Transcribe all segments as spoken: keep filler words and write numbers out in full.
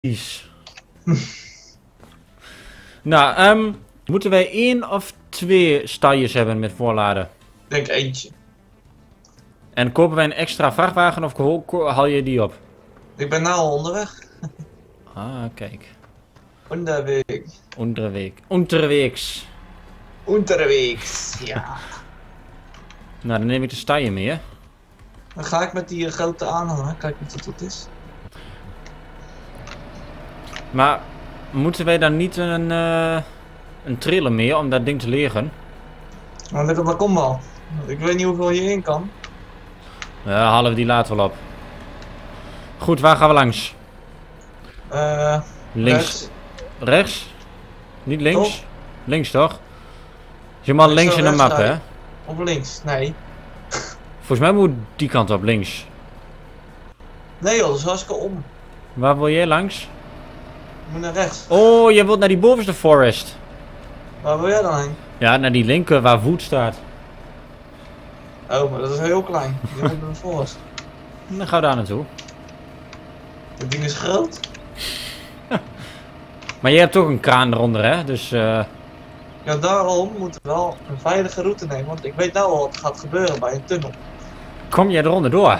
Is. Nou, um, moeten wij één of twee staljes hebben met voorladen? Ik denk eentje. En kopen wij een extra vrachtwagen of haal je die op? Ik ben nou al onderweg. Ah, kijk. Onderweg. Onderweek. Onderweeks. Unterwegs, ja. Nou, dan neem ik de stalje mee, hè. Dan ga ik met die uh, grote aanhanger, kijk of dat wat is. Maar moeten wij dan niet een, uh, een trailer mee om dat ding te legen? Nou, dat, dat komt wel. Ik weet niet hoeveel je in kan. Ja, halen we die later wel op. Goed, waar gaan we langs? Uh, links. Rechts. Rechts? Niet links? Toch? Links toch? Je moet links in de map, hè? Of links? Nee. Volgens mij moet die kant op, links. Nee joh, dat is hartstikke om. Waar wil jij langs? Je moet naar rechts. Oh, je wilt naar die bovenste forest. Waar wil jij dan heen? Ja, naar die linker waar Wood staat. Oh, maar dat is heel klein. Je moet naar voorst. Dan gaan we daar naartoe. Dat ding is groot. Maar je hebt toch een kraan eronder, hè? Dus uh... Ja, daarom moeten we wel een veilige route nemen. Want ik weet nou al wat gaat gebeuren bij een tunnel. kom jij eronder door?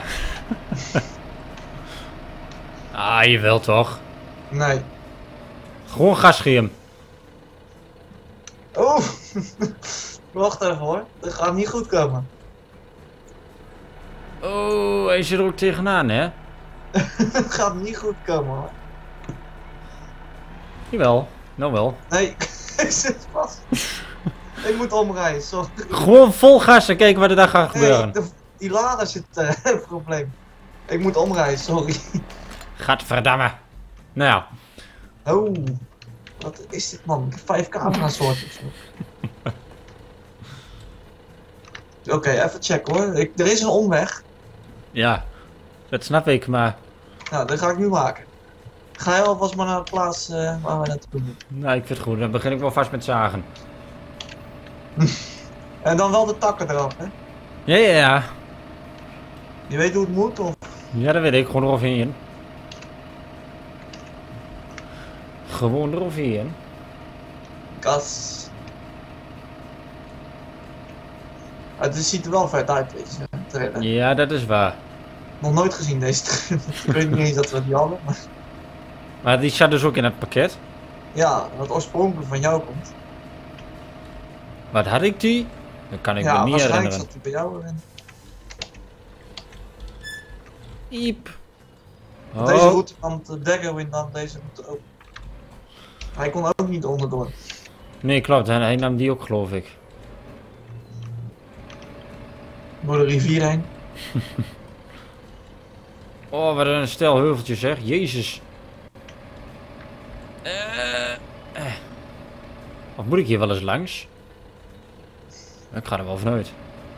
Ah, je wilt toch? Nee. Gewoon gas geven. Oh! Wacht even hoor. Dat gaat niet goed komen. Oh, hij zit er ook tegenaan, hè? Het gaat niet goed komen hoor. Jawel, nou wel. Nee, ik zit vast. Ik moet omrijden, sorry. Gewoon vol gas en kijken wat er daar gaat gebeuren. Nee, de, die lader zit uh, een probleem. Ik moet omrijden, sorry. Gadverdamme. Nou ja. Oh, wat is dit man? Ik heb vijf camera's soorten of zo. Oké, okay, even checken hoor. Ik, er is een omweg. Ja, dat snap ik, maar... Nou, dat ga ik nu maken. Ga je alvast maar naar de plaats uh, waar we naartoe moeten. Nou, ik vind het goed. Dan begin ik wel vast met zagen. En dan wel de takken eraf, hè? Ja, ja, ja. Je weet hoe het moet, of? Ja, dat weet ik. Gewoon eroverheen. Gewoon eroverheen. Gas. Het ziet er wel vet uit, deze trailer. Ja, dat is waar. Nog nooit gezien deze trailer. Ik weet niet eens dat we die hadden, maar... Maar die zat dus ook in het pakket. Ja, wat oorspronkelijk van jou komt. Wat had ik die? Dat kan ik ja, me niet waarschijnlijk herinneren. zat die bij jou erin. Iep. Oh. Deze Oh. route nam de Daggerwind nam deze route ook. Hij kon ook niet onderdoor. Nee, klopt. Hij, hij nam die ook, geloof ik. Door de rivier heen. Oh, wat een stel heuveltjes, zeg. Jezus. Uh, eh. Of moet ik hier wel eens langs? Ik ga er wel vanuit.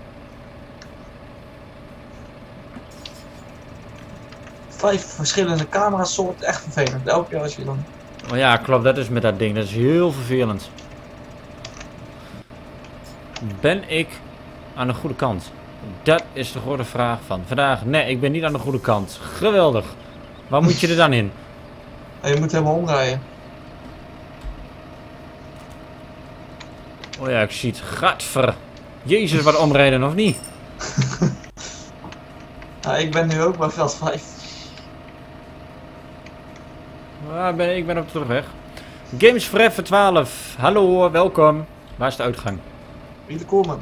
Vijf verschillende camerasoorten, echt vervelend. Elke keer als je dan... Oh ja, klopt. Dat is met dat ding. Dat is heel vervelend. Ben ik aan de goede kant? Dat is de grote vraag van vandaag. Nee, ik ben niet aan de goede kant. Geweldig. Waar moet je er dan in? En je moet helemaal omdraaien. Oh ja, ik zie het. Gadver. Jezus, wat omrijden of niet? Ja, ik ben nu ook bij veld vijf. Waar ben ik? Ik ben op de terugweg. Games Forever twaalf. Hallo, welkom. Waar is de uitgang? Wie komen?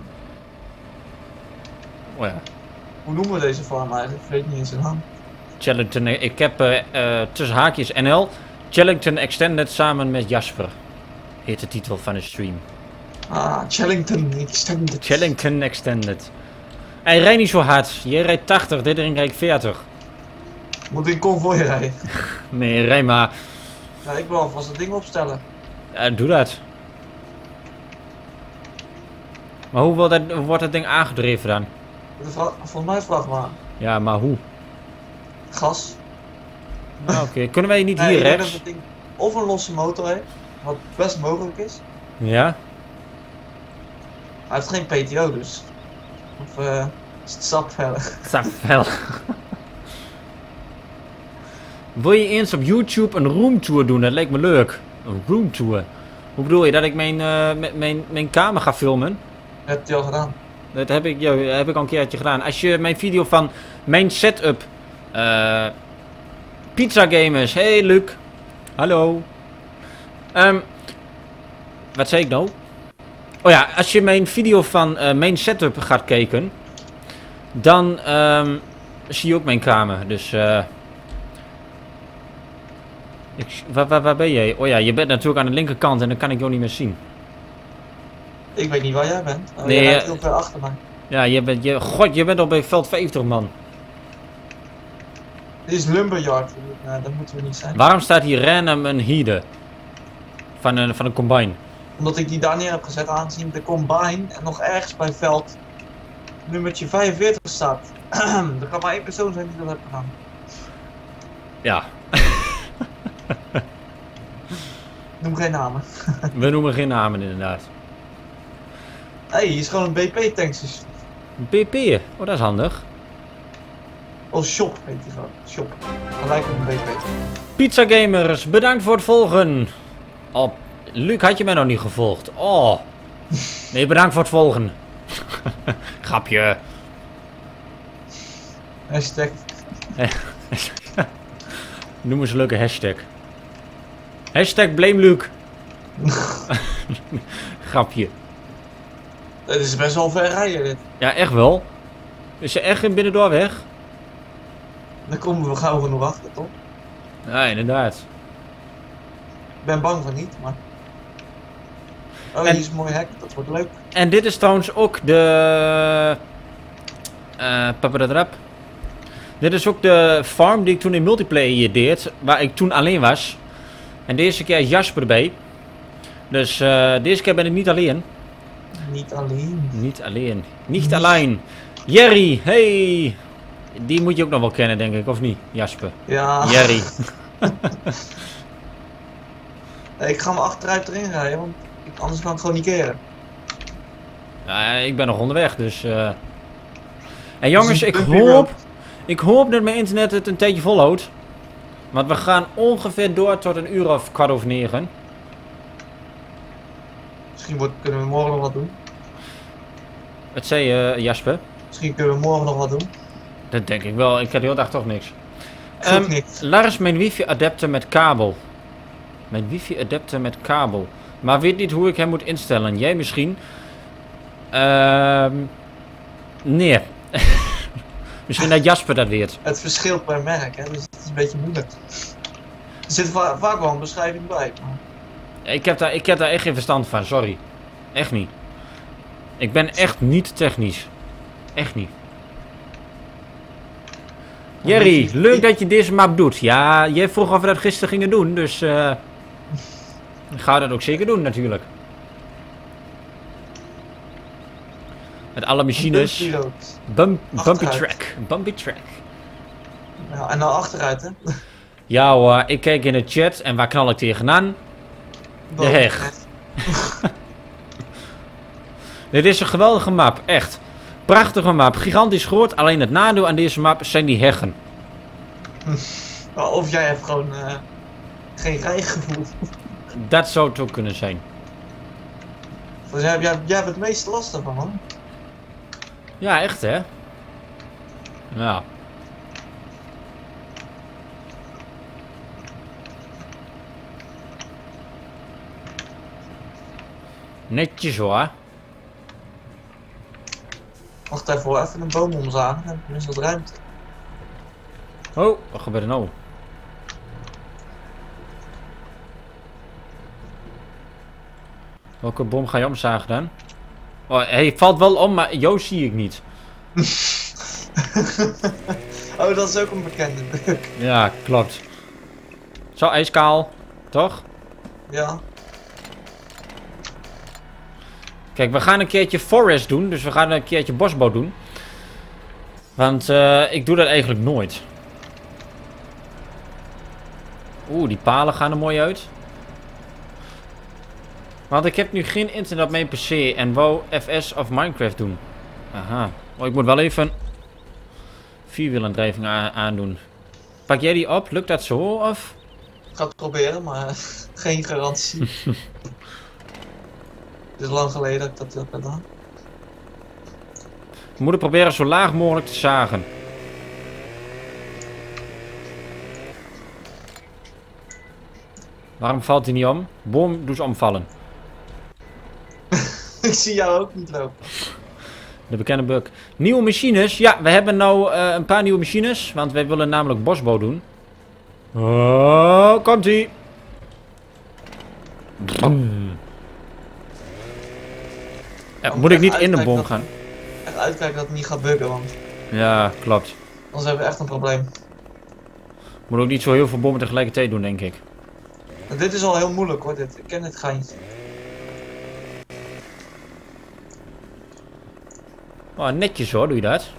Oh ja. Hoe noemen we deze farm eigenlijk? Ik weet niet eens zijn naam. Chellington, ik heb uh, uh, tussen haakjes N L. Chellington Extended samen met Jasper. Heet de titel van de stream. Ah, Chellington Extended. Chellington Extended. Hij rijdt niet zo hard. Jij rijdt tachtig, dit ding rijdt veertig. Moet ik konvooi rijden? Nee, rij maar. Ja, ik wil alvast het ding opstellen. Uh, doe dat. Maar hoe wordt, dat, hoe wordt dat ding aangedreven dan? Volgens mij vrachtwagen. Ja, maar hoe? Gas. Ah, Oké, okay. Kunnen wij niet nee, hier ik denk rechts? dat het ding of een losse motor heeft, wat best mogelijk is. Ja? Hij heeft geen P T O dus. Of uh, is het sapvellig. Sapvel. Wil je eens op YouTube een roomtour doen? Dat lijkt me leuk. Een roomtour. Hoe bedoel je? Dat ik mijn, uh, mijn, mijn kamer ga filmen? Dat heb je al gedaan. Dat heb ik, ja, heb ik al een keertje gedaan. Als je mijn video van mijn setup... Uh, Pizza Gamers. Hey Luc. Hallo. Um, wat zei ik nou? Oh ja, als je mijn video van uh, mijn setup gaat kijken... Dan um, zie je ook mijn kamer. Dus... Uh, ik, waar, waar, waar ben jij? Oh ja, je bent natuurlijk aan de linkerkant en dan kan ik jou niet meer zien. Ik weet niet waar jij bent. Oh, Nee, jij bent uh, heel ver achter mij. Ja, je bent... Je, God, je bent al bij veld vijftig, man. Dit is Lumberyard. Nou, dat moeten we niet zijn. Waarom staat hier random een Hide? Van een, van een combine. Omdat ik die daar neer heb gezet aangezien de combine en nog ergens bij veld nummertje vijfenveertig staat. Er kan maar één persoon zijn die dat heeft gedaan. Ja. Noem geen namen. We noemen geen namen inderdaad. Hé, hey, hier is gewoon een B P tankstation. B P? Oh, dat is handig. Oh, shop heet die gewoon. Shop. Gelijk op een B P. Pizza Gamers, bedankt voor het volgen. Oh, Luc, had je mij nog niet gevolgd? Oh. Nee, bedankt voor het volgen. Grapje. Hashtag. Noem eens een leuke hashtag. Hashtag blame Luc. Grapje. Het is best wel ver rijden dit. Ja, echt wel. Is je echt in Binnendoor weg? Dan komen we gauw genoeg achter, toch? Ja, inderdaad. Ik ben bang van niet, maar... Oh, En- hier is een mooi hek. Dat wordt leuk. En dit is trouwens ook de... eh papadrap. Dit is ook de farm die ik toen in multiplayer deed. Waar ik toen alleen was. En deze keer is Jasper erbij. Dus uh, deze keer ben ik niet alleen. Niet alleen. Niet alleen. Niet alleen. Jerry, hey. Die moet je ook nog wel kennen, denk ik, of niet, Jasper? Ja. Jerry. Nee, ik ga me achteruit erin rijden, want ik- anders kan ik gewoon niet keren. Ja, ik ben nog onderweg, dus... Uh... En jongens, Dus een ik bumpy hoop... road. Ik hoop dat mijn internet het een tijdje volhoudt. Want we gaan ongeveer door tot een uur of kwart over negen. Misschien wordt, kunnen we morgen nog wat doen. Wat zei je, Jasper? Misschien kunnen we morgen nog wat doen. Dat denk ik wel. Ik heb de hele dag toch niks. Ik ook Ehm, niet. Lars, mijn wifi adapter met kabel. Mijn wifi adapter met kabel. Maar weet niet hoe ik hem moet instellen. Jij misschien? Ehm nee. Misschien dat Jasper dat weet. Het verschilt per merk, hè, dus het is een beetje moeilijk. Er zit va vaak wel een beschrijving bij. Maar... Ik heb, daar, ik heb daar echt geen verstand van, sorry. Echt niet. Ik ben echt niet technisch. Echt niet. Jerry, leuk dat je deze map doet. Ja, jij vroeg of we dat gisteren gingen doen, dus... Uh, ga dat ook zeker doen, natuurlijk. Met alle machines. Bumpy road. Bump, bumpy Achteruit. track. Bumpy track. Ja, en dan achteruit, hè? Ja hoor, ik kijk in de chat en waar knal ik tegenaan? De heg. Dit is een geweldige map, echt. Prachtige map, gigantisch groot. Alleen het nadeel aan deze map zijn die heggen. Of jij hebt gewoon uh, geen rijgevoel. Dat zou het ook kunnen zijn. Dus jij, jij, jij hebt het meeste last ervan, hoor. Ja, echt hè? Ja. Netjes hoor. Wacht even hoor, even een boom omzagen. Dan is wat ruimte. Oh, wat gebeurt er nou? Welke boom ga je omzagen dan? Oh, hij valt wel om, maar jou zie ik niet. Oh, dat is ook een bekende druk. Ja, klopt. Zo, ijskaal. Toch? Ja. Kijk, we gaan een keertje forest doen. Dus we gaan een keertje bosbouw doen. Want uh, ik doe dat eigenlijk nooit. Oeh, die palen gaan er mooi uit. Want ik heb nu geen internet op mijn P C en wou F S of Minecraft doen. Aha. Oh, ik moet wel even vierwielaandrijving aandoen. pak jij die op? Lukt dat zo of? Ik ga het proberen, maar geen garantie. Het is lang geleden dat ik dat heb gedaan. We moeten proberen zo laag mogelijk te zagen. Waarom valt hij niet om? Boom, doe ze omvallen. Ik zie jou ook niet lopen. De bekende bug. Nieuwe machines. Ja, we hebben nou uh, een paar nieuwe machines. Want wij willen namelijk bosbouw doen. Oh, komt ie. Ja, moet ik niet in de boom dat, gaan? Echt uitkijken dat het niet gaat buggen, want Ja, klopt. anders hebben we echt een probleem. Moet ook niet zo heel veel bomen tegelijkertijd doen, denk ik. En dit is al heel moeilijk hoor, dit. Ik ken dit geintje. Oh, netjes hoor, doe je dat?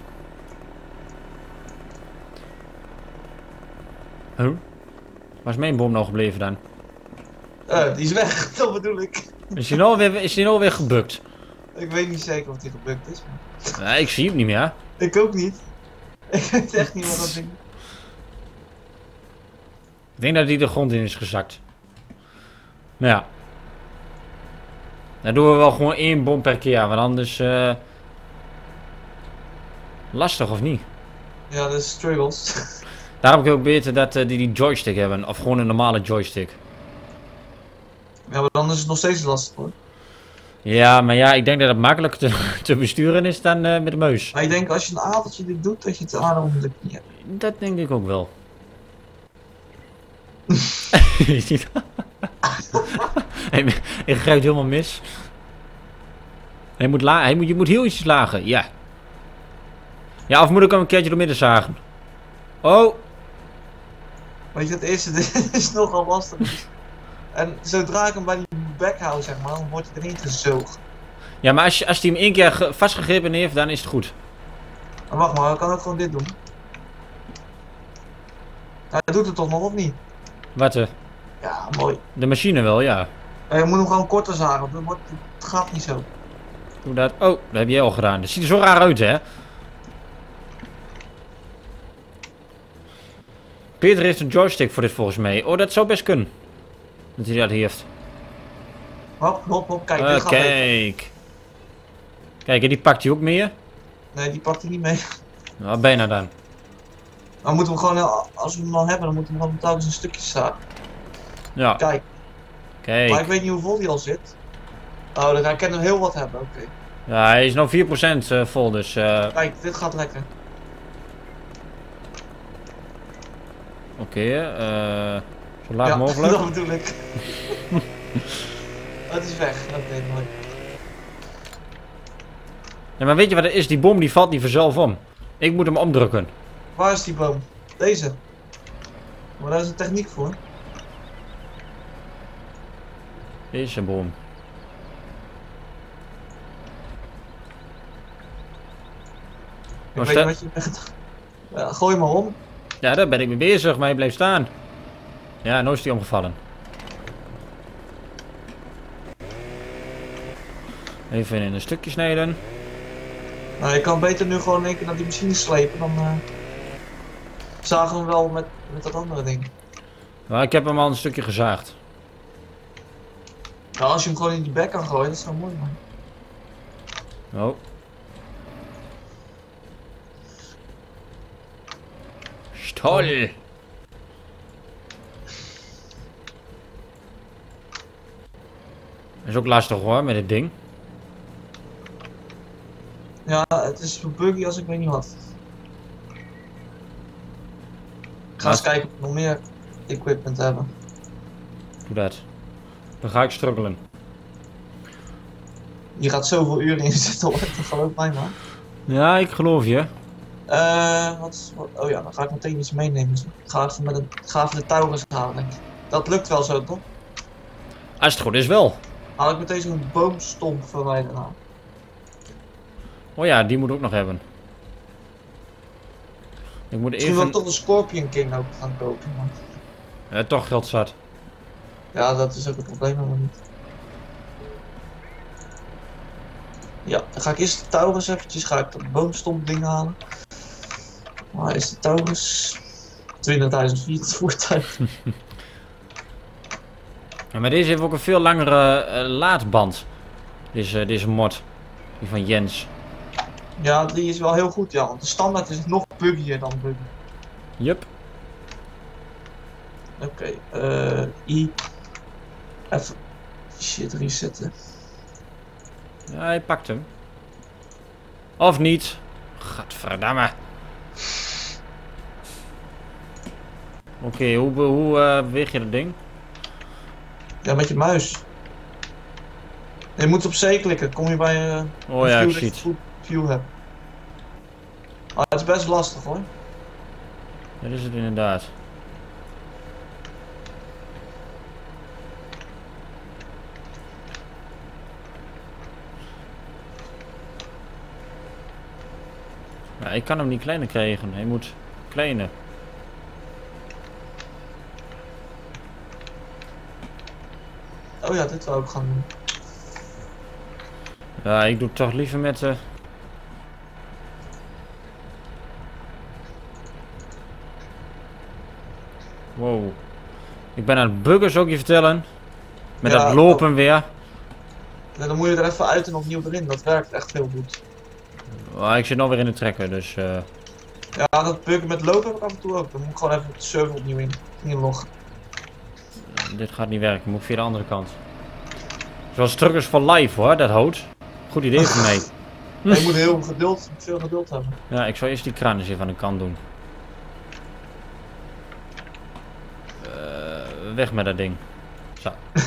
Huh? Waar is mijn boom nou gebleven dan? Uh, die is weg, dat bedoel ik. Is die nou weer, is die nou weer gebukt? Ik weet niet zeker of die gebukt is. Maar... Nee, ik zie hem niet meer. Ik ook niet. Ik weet echt niet wat dat ding is. Ik denk dat hij de grond in is gezakt. Nou ja. Dan doen we wel gewoon één boom per keer, want anders... Uh... Lastig of niet? Ja, dat is struggles. Daarom heb ik ook beter dat uh, die die joystick hebben. Of gewoon een normale joystick. Ja, maar dan is het nog steeds lastig hoor. Ja, maar ja, ik denk dat het makkelijker te, te besturen is dan uh, met de muis. Maar ik denk als je een avondje dit doet, dat je het aardig onder de knie hebt. Dat denk ik ook wel. Hij, hij grijpt helemaal mis. Hij moet la hij moet, je moet heel ietsjes lager, ja. Ja, of moet ik hem een keertje door midden zagen? Oh! Weet je, het eerste dit is nogal lastig. En zodra ik hem bij die bek hou, zeg maar, dan wordt hij erin gezogen. Ja, maar als, je, als hij hem één keer vastgegrepen heeft, dan is het goed. Maar wacht maar, ik kan ook gewoon dit doen. Hij doet het toch nog of niet? Wat? Uh, Ja, mooi. de machine wel, ja. Ja, je moet hem gewoon korter zagen, want dan wordt, het gaat niet zo. Doe dat. Oh, dat heb jij al gedaan. Dat ziet er zo raar uit, hè? Peter heeft een joystick voor dit volgens mij. Oh, dat zou best kunnen. Dat hij dat heeft. Hop, hop, hop, kijk, Uh, dit gaat kijk. beter. Kijk, en die pakt hij ook meer. Nee, die pakt hij niet mee. Nou, bijna dan. Dan moeten we gewoon, als we hem al hebben, dan moeten we gewoon telkens een stukje zagen. Ja. Kijk. Kijk. Maar ik weet niet hoe vol die al zit. Oh, dan hij kan hem heel wat hebben, oké. Okay. Ja, hij is nou vier procent uh, vol, dus... Uh... Kijk, dit gaat lekker. Oké, okay, uh, zo laag ja, mogelijk. dat bedoel ik. Het is weg, oké, okay, mooi. Ja, maar weet je wat het is? Die boom die valt niet vanzelf om. Ik moet hem omdrukken. Waar is die boom? Deze. Maar daar is een techniek voor. Deze boom. Ik weet niet wat je bent. Ja, gooi maar om. Ja, daar ben ik mee bezig, maar hij blijft staan. Ja, nu is hij omgevallen. Even in een stukje snijden. Nou, je kan beter nu gewoon in één keer naar die machine slepen, dan uh, zagen we hem wel met, met dat andere ding. Nou, ik heb hem al een stukje gezaagd. Nou, als je hem gewoon in die bek kan gooien, dat is wel mooi, man. Oh. Stol. Is ook lastig hoor, met dit ding. Ja, het is zo buggy als ik weet niet wat. Ik ga eens kijken of we nog meer equipment hebben. Doe dat. Dan ga ik struggelen. Je gaat zoveel uren in zitten hoor, dat geloof mij maar. Ja, ik geloof je. Eh, uh, wat is, wat, oh ja, dan ga ik meteen iets meenemen. Ik ga even, met een, ga even de touwers halen, denk ik. Dat lukt wel zo, toch? Als het goed is wel. Haal ik meteen zo'n boomstomp verwijderen aan. Oh ja, die moet ik ook nog hebben. Ik moet Misschien even... wil ik toch de Scorpion King ook gaan kopen, man. Ja, toch geld zat. Ja, dat is ook het probleem helemaal niet. Ja, dan ga ik eerst de touwers eventjes, ga ik dat boomstomp ding halen. Waar is de touwers? twintigduizend voertuig. Ja, maar deze heeft ook een veel langere uh, laadband. Deze, deze mod. Die van Jens. Ja, die is wel heel goed, ja. Want de standaard is nog buggier dan buggy. Yup. Oké, okay, uh, I. Even. Shit, resetten. Ja, hij pakt hem. Of niet. Gadverdamme. Oké, okay, hoe, hoe uh, beweeg je dat ding? Ja, met je muis. Je moet op C klikken, kom je bij uh, oh ja, ik zie het. Goed view hebt. Maar het is best lastig hoor. Dat is het inderdaad. Ja, ik kan hem niet kleiner krijgen, hij moet kleiner. Oh ja, dit zou ik gaan doen. Ja, ik doe het toch liever met de... Uh... Wow. Ik ben aan het buggen, zou ik je vertellen. Met ja, dat lopen dat... weer. Ja, dan moet je er even uit en opnieuw erin, dat werkt echt heel goed. Oh, ik zit nog weer in de trekker, dus... Uh... Ja, dat buggen met lopen heb ik af en toe ook. Dan moet ik gewoon even de server opnieuw in, inloggen. Uh, dit gaat niet werken, moet ik via de andere kant. Zoals Truckers for Life hoor, dat houdt. Goed idee voor mij. Ja, je moet heel geduld, veel geduld hebben. Ja, ik zal eerst die kraan eens even aan de kant doen. Uh, weg met dat ding. Zo.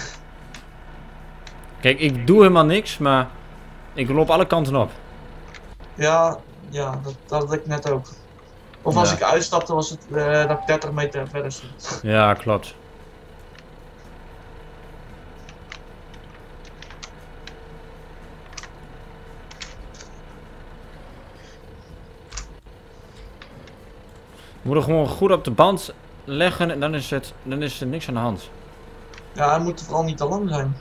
Kijk, ik doe helemaal niks, maar ik loop alle kanten op. Ja, ja, dat, dat had ik net ook. Of als ja. ik uitstapte was het uh, dat ik dertig meter verder stond. Ja, klopt. We moeten gewoon goed op de band leggen en dan is, het, dan is er niks aan de hand. Ja, hij moet vooral niet te lang zijn.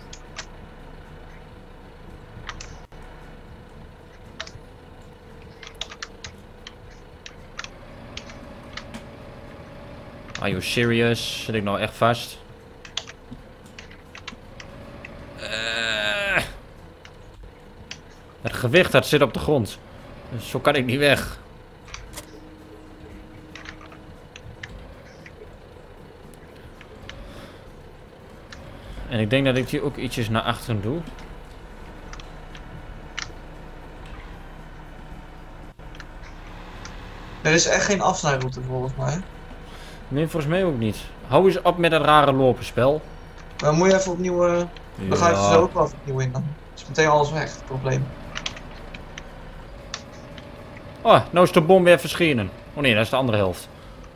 Are you serious? Zit ik nou echt vast? Uh, het gewicht dat zit op de grond. Dus zo kan ik niet weg. En ik denk dat ik die ook ietsjes naar achteren doe. Er is echt geen afsnijroute volgens mij. Nee, volgens mij ook niet. Hou eens op met dat rare lopenspel. Dan moet je even opnieuw... Uh, ja. Dan ga je er zo ook wel even opnieuw in dan. Is meteen alles weg, het probleem. Oh, nou is de bom weer verschenen. Oh nee, dat is de andere helft.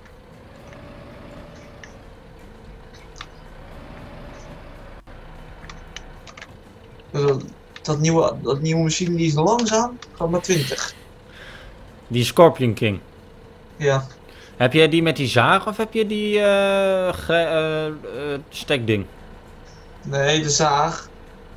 Dat, dat, nieuwe, dat nieuwe machine die is langzaam, gaat maar twintig. Die Scorpion King. Ja. Heb jij die met die zaag of heb je die uh, uh, uh, stekding? Nee, de zaag.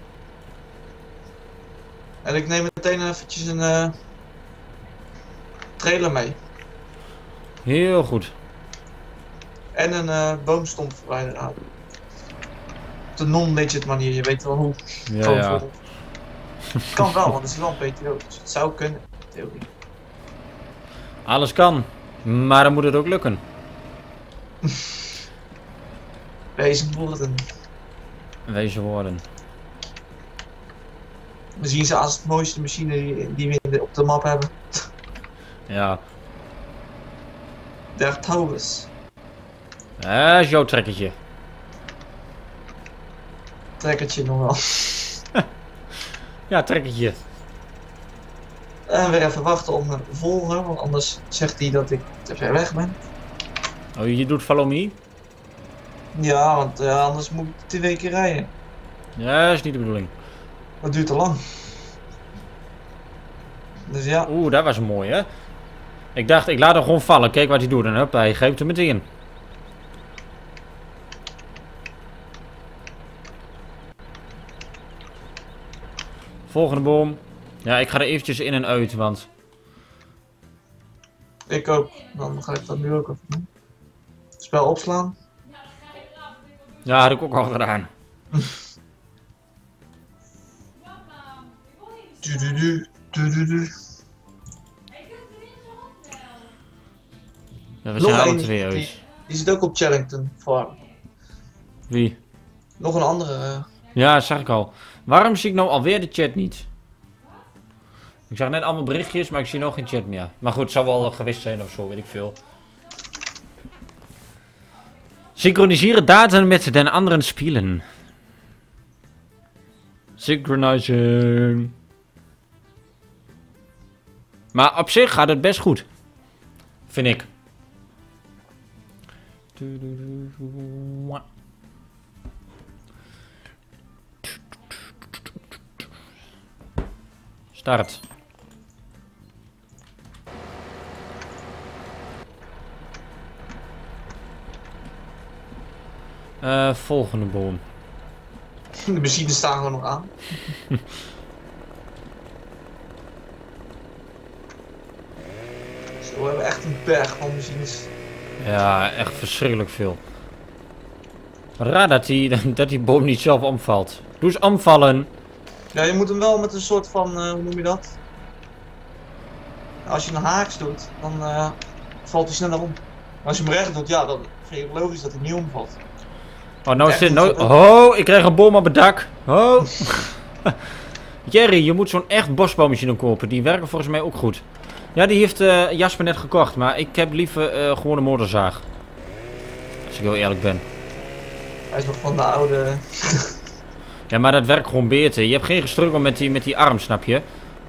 En ik neem meteen eventjes een uh, trailer mee. Heel goed. En een uh, boomstompverwijder. Op de non-legit manier, je weet wel hoe. Ja, ja. Kan wel, want het is wel een P T O, dus het zou kunnen, theorie. Alles kan, maar dan moet het ook lukken. Wezen woorden. Wezen woorden. We zien ze als het mooiste machine die, die we op de map hebben. Ja. Der Taurus. Dat is jouw trekkertje. Trekkertje nog wel. Ja, trekkertje. En weer even wachten om me te volgen, want anders zegt hij dat ik te ver weg ben. Oh, je doet follow me? Ja, want uh, anders moet ik twee keer rijden. Ja, dat is niet de bedoeling. Dat duurt te lang. Dus ja. Oeh, dat was mooi hè. Ik dacht, ik laat hem gewoon vallen. Kijk wat hij doet en hup, hij greep er meteen. Volgende boom. Ja, ik ga er eventjes in en uit, want... Ik ook. Dan ga ik dat nu ook even doen. Spel opslaan. Ja, had ik ook al gedaan. Du, du, du, du, du, du. Ja, we Nog zijn alle één, twee die, uit. die zit ook op Charrington Farm. Wie? Nog een andere. Uh... Ja, zag ik al. Waarom zie ik nou alweer de chat niet? Ik zag net allemaal berichtjes, maar ik zie nog geen chat meer. Maar goed, het zou wel gewist zijn of zo, weet ik veel. Synchroniseren data met den anderen spelen. Synchronizing. Maar op zich gaat het best goed. Vind ik. Start. Uh, volgende boom. De machines staan gewoon nog aan. Zo, we hebben echt een berg van machines. Ja, echt verschrikkelijk veel. Raar dat die, dat die boom niet zelf omvalt. Doe eens omvallen. Ja, je moet hem wel met een soort van, uh, hoe noem je dat? Als je een haaks doet, dan uh, valt hij sneller om. Maar als je hem recht doet, ja, dan vind je het logisch dat hij niet omvalt. Oh, nou is dit nou... Oh, ik krijg een boom op het dak. Oh. Jerry, je moet zo'n echt bosbouwmachine kopen. Die werken volgens mij ook goed. Ja, die heeft uh, Jasper net gekocht. Maar ik heb liever uh, gewoon een motorzaag. Als ik heel eerlijk ben. Hij is nog van de oude... Ja, maar dat werkt gewoon beter. Je hebt geen gestruggle met die, met die arm, snap je?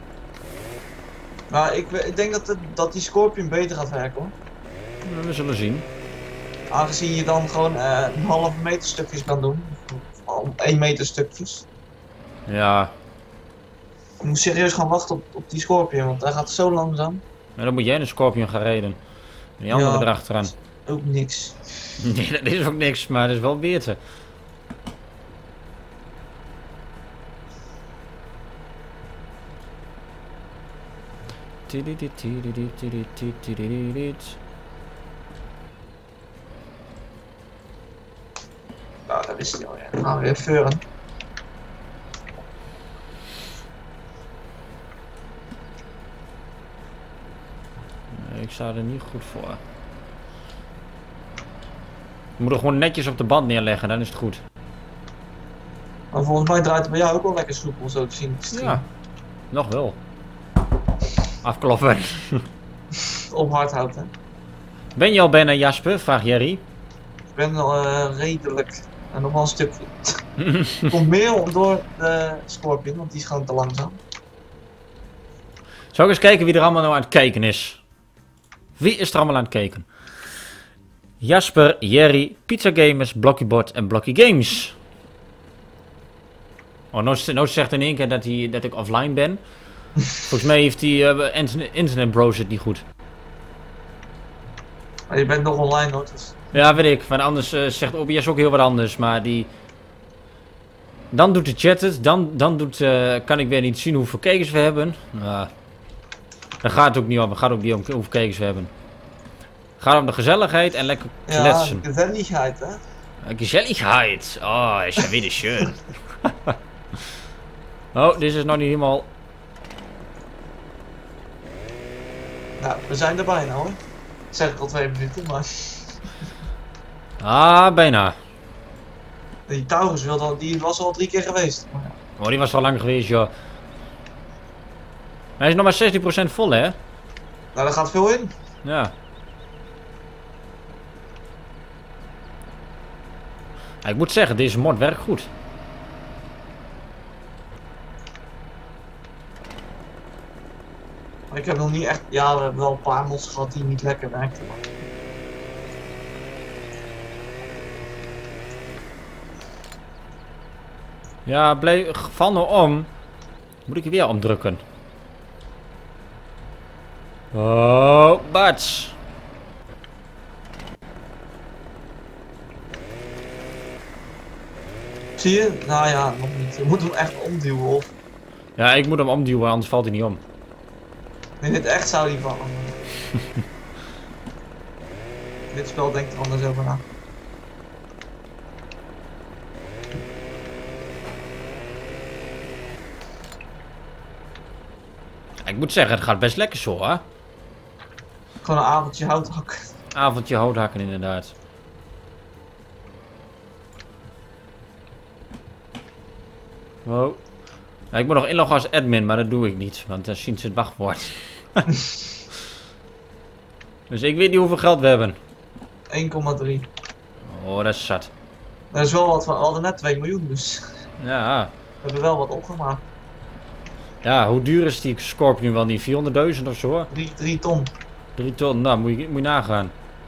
Maar ik, ik denk dat, het, dat die Scorpion beter gaat werken, hoor. Ja, we zullen zien. Aangezien je dan gewoon uh, een halve meter stukjes kan doen. Of één meter stukjes. Ja. Je moet serieus gaan wachten op, op die Scorpion, want hij gaat zo langzaam. Maar dan moet jij een Scorpion gaan rijden. En die andere Ja, erachteraan. Ook niks. Nee, dat is ook niks, maar dat is wel beter. Nou, dat wist hij al, ja. Dan gaan we weer veuren. Nee, ik sta er niet goed voor. Je moet er gewoon netjes op de band neerleggen, dan is het goed. Maar volgens mij draait het bij jou ook wel lekker soepel, zo te zien. Ja, nog wel. Afkloppen. Op hard hout, hè. Ben je al bijna Jasper? Vraagt Jerry. Ik ben al uh, redelijk. En nog wel een stukje. Komt meer door de Scorpion, want die is gewoon te langzaam. Zal ik eens kijken wie er allemaal nou aan het kijken is? Wie is er allemaal aan het kijken? Jasper, Jerry, Pizza Gamers, Blockybot en Blocky Games. Oh, nou, nou zegt in één keer dat, hij, dat ik offline ben. Volgens mij heeft die uh, internet, internet browser niet goed. Maar je bent nog online, hoor. Dus... Ja, weet ik. Want anders uh, zegt O B S ook heel wat anders. Maar die... Dan doet de chat het. Dan, dan doet, uh, kan ik weer niet zien hoeveel kijkers we hebben. Uh, daar gaat het ook niet om. Het gaat ook niet om hoeveel kijkers we hebben. Het gaat om de gezelligheid en lekker kletsen. Ja, gezelligheid, hè. Gezelligheid. Oh, is ja weer schön. Oh, dit is nog niet helemaal... Nou, we zijn er bijna, hoor. Dat zeg ik al twee minuten, maar... Ah, bijna. Die Taurus wil dan, die was al drie keer geweest. Maar... Oh, die was al lang geweest, joh. Hij is nog maar zestien procent vol, hè? Nou, daar gaat veel in. Ja. Ja, ik moet zeggen, deze mod werkt goed. Ik heb nog niet echt... Ja, we hebben wel een paar mods gehad die niet lekker werkten. Maar... Ja, blijf, val nou om. Moet ik je weer omdrukken? Oh, bats. Zie je? Nou ja, nog niet. Je moet hem echt omduwen, of... Ja, ik moet hem omduwen, anders valt hij niet om. In het echt zou die vallen. Dit spel denkt er anders over na. Ik moet zeggen, het gaat best lekker zo, hè? Gewoon een avondje hout hakken. Avondje hout hakken, inderdaad. Wow. Ja, ik moet nog inloggen als admin, maar dat doe ik niet, want dan zien ze het wachtwoord. Dus ik weet niet hoeveel geld we hebben. één komma drie. Oh, dat is zat. Dat is wel wat van, we hadden net twee miljoen dus. Ja. We hebben wel wat opgemaakt. Ja, hoe duur is die Scorpion wel niet? vierhonderdduizend of zo? drie ton. drie ton, nou moet je, moet je nagaan.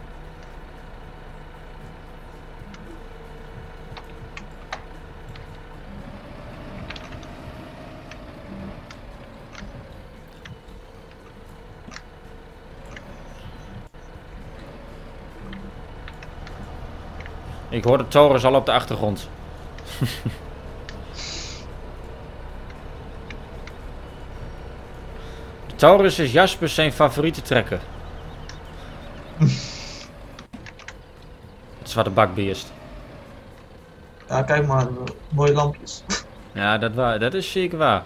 Ik hoor de torens al op de achtergrond. De Taurus is Jaspers zijn favoriete trekker. Het zwarte bakbeest. Ja, kijk maar, uh, mooie lampjes. Ja, dat, waar, dat is zeker waar.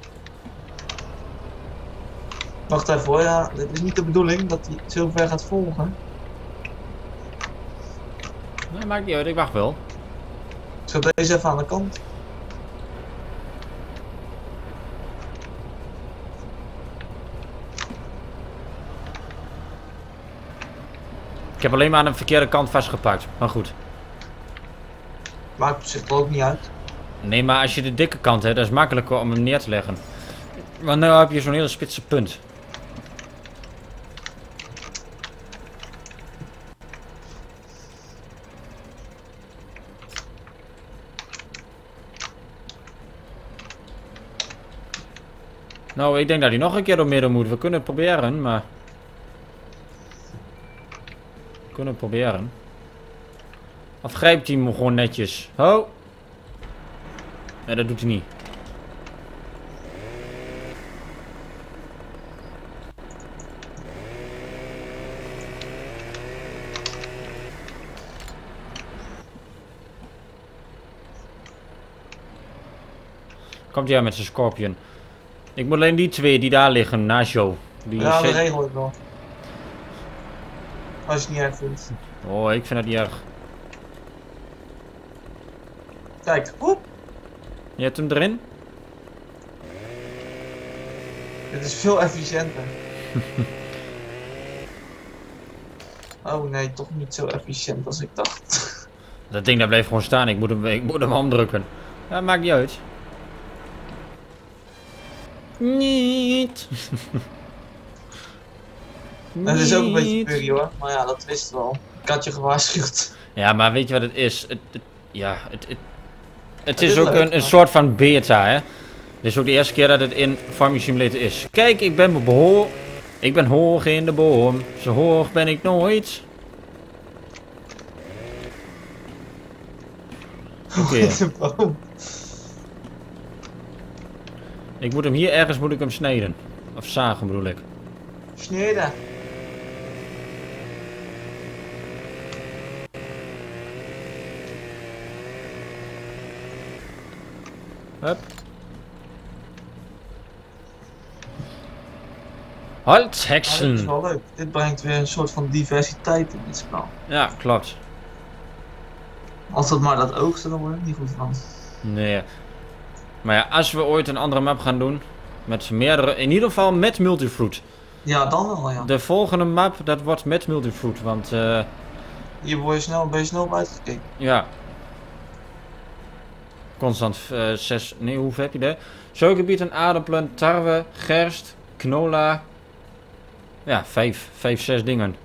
Wacht even hoor, ja, dit is niet de bedoeling dat hij zo ver gaat volgen. Nee, maakt niet uit, ik wacht wel. Ik zet deze even aan de kant. Ik heb alleen maar aan de verkeerde kant vastgepakt, maar goed. Maakt zich er ook niet uit. Nee, maar als je de dikke kant hebt, dat is makkelijker om hem neer te leggen. Want nu heb je zo'n hele spitse punt. Nou, ik denk dat hij nog een keer door midden moet. We kunnen het proberen, maar... We kunnen het proberen. Of grijpt hij hem gewoon netjes? Ho! Nee, dat doet hij niet. Komt hij aan met zijn Scorpion. Ik moet alleen die twee die daar liggen, naast jou. Die Ja, dat zet- regel ik wel. Als je het niet erg vindt. Oh, ik vind dat niet erg. Kijk, woep. Je hebt hem erin? Dit is veel efficiënter. Oh nee, toch niet zo efficiënt als ik dacht. Dat ding daar bleef gewoon staan. Ik moet hem, ik moet hem omdrukken. Ja, maakt niet uit. Niet. Het is ook een beetje buggy hoor, maar ja, dat wist wel. Ik had je gewaarschuwd. Ja, maar weet je wat het is? Het, het, ja, het, het, het is is ook leuk, een, een maar- soort van beta, hè. Dit is ook de eerste keer dat het in Farming Simulator is. Kijk, ik ben behoor... Ik ben hoog in de boom. Zo hoog ben ik nooit. Oké. De boom. Ik moet hem hier ergens moet ik hem snijden. Of zagen bedoel ik. Sneden. Hup. Halt, Ja, dit is heksen. wel leuk. Dit brengt weer een soort van diversiteit in dit spel. Ja, klopt. Als dat maar dat oogsten, dan wordt het niet goed van. Nee. Maar ja, als we ooit een andere map gaan doen. Met meerdere, in ieder geval met multifruit. Ja, dan wel ja. De volgende map, dat wordt met multifruit. Want eh Hier word je snel, ben je snel op uitgekeken. ja. Constant eh zes, nee hoeveel heb je er? Zoutgebieden, aardappelen, tarwe, gerst, canola. Ja, vijf, vijf, zes dingen.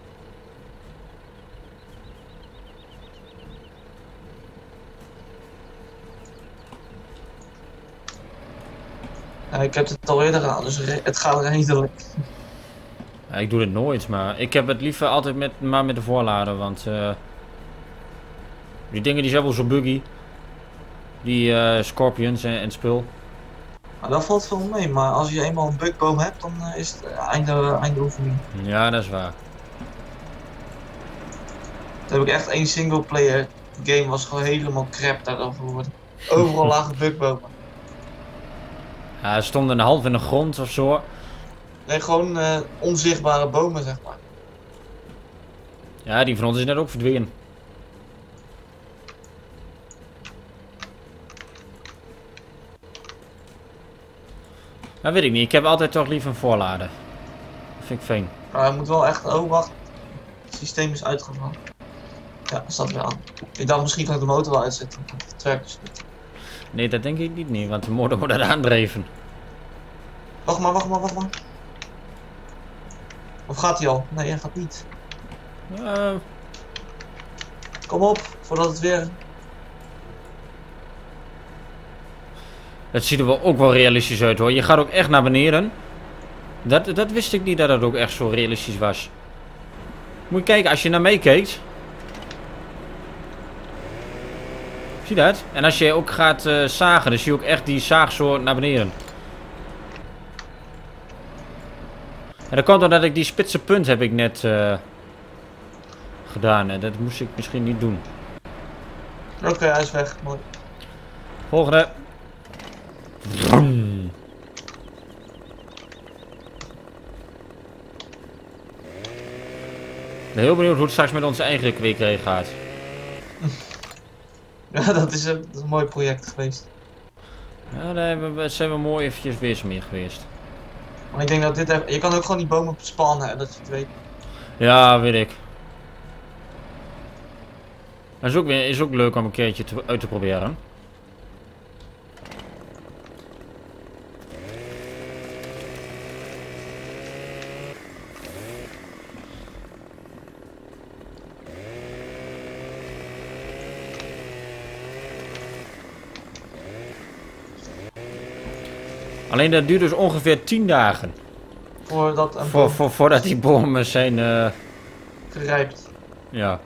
Ja, ik heb het al eerder gedaan, dus re- het gaat redelijk. Ja, ik doe dit nooit, maar ik heb het liever altijd met, maar met de voorlader, want eh, die dingen die zijn wel zo buggy. Die eh, scorpions en, en spul. Maar dat valt wel mee, maar als je eenmaal een bugboom hebt, dan eh, is het eh, einde, einde oefening. Ja, dat is waar. Toen heb ik echt één single player game was gewoon helemaal crap daarover geworden. Overal lagen bugbomen. Ja, er stonden een half in de grond of zo. Nee, gewoon uh, onzichtbare bomen, zeg maar. Ja, die van ons is net ook verdwenen. Dat weet ik niet. Ik heb altijd toch liever een voorlader. Dat vind ik fijn. Maar hij moet wel echt... Oh, wacht. Het systeem is uitgevallen. Ja, staat weer aan. Ik dacht misschien kan ik de motor wel uitzetten. Het werkt dus niet. Nee, dat denk ik niet, niet want de motor wordt aandreven. Wacht maar, wacht maar, wacht maar. Of gaat hij al? Nee, hij gaat niet. Uh... Kom op, voordat het weer... Het ziet er wel ook wel realistisch uit hoor. Je gaat ook echt naar beneden. Dat, dat wist ik niet dat het ook echt zo realistisch was. Moet je kijken, als je naar mij kijkt. Zie je dat? En als je ook gaat uh, zagen, dan zie je ook echt die zaag zo naar beneden. En dat komt omdat ik die spitse punt heb ik net uh, gedaan. En dat moest ik misschien niet doen. Oké, okay, hij is weg. Mooi. Volgende. Vroom. Ik ben heel benieuwd hoe het straks met onze eigen kwekerij gaat. Ja, dat is, een, dat is een mooi project geweest. Ja, daar zijn we mooi eventjes weersammeer geweest. Maar ik denk dat dit... Je kan ook gewoon die bomen spannen en dat je het weet. Ja, weet ik. Dat is ook, weer, is ook leuk om een keertje te, uit te proberen. Alleen dat duurt dus ongeveer tien dagen. Voordat, een voor, voor, voordat die bomen zijn... Uh... gerijpt. Ja.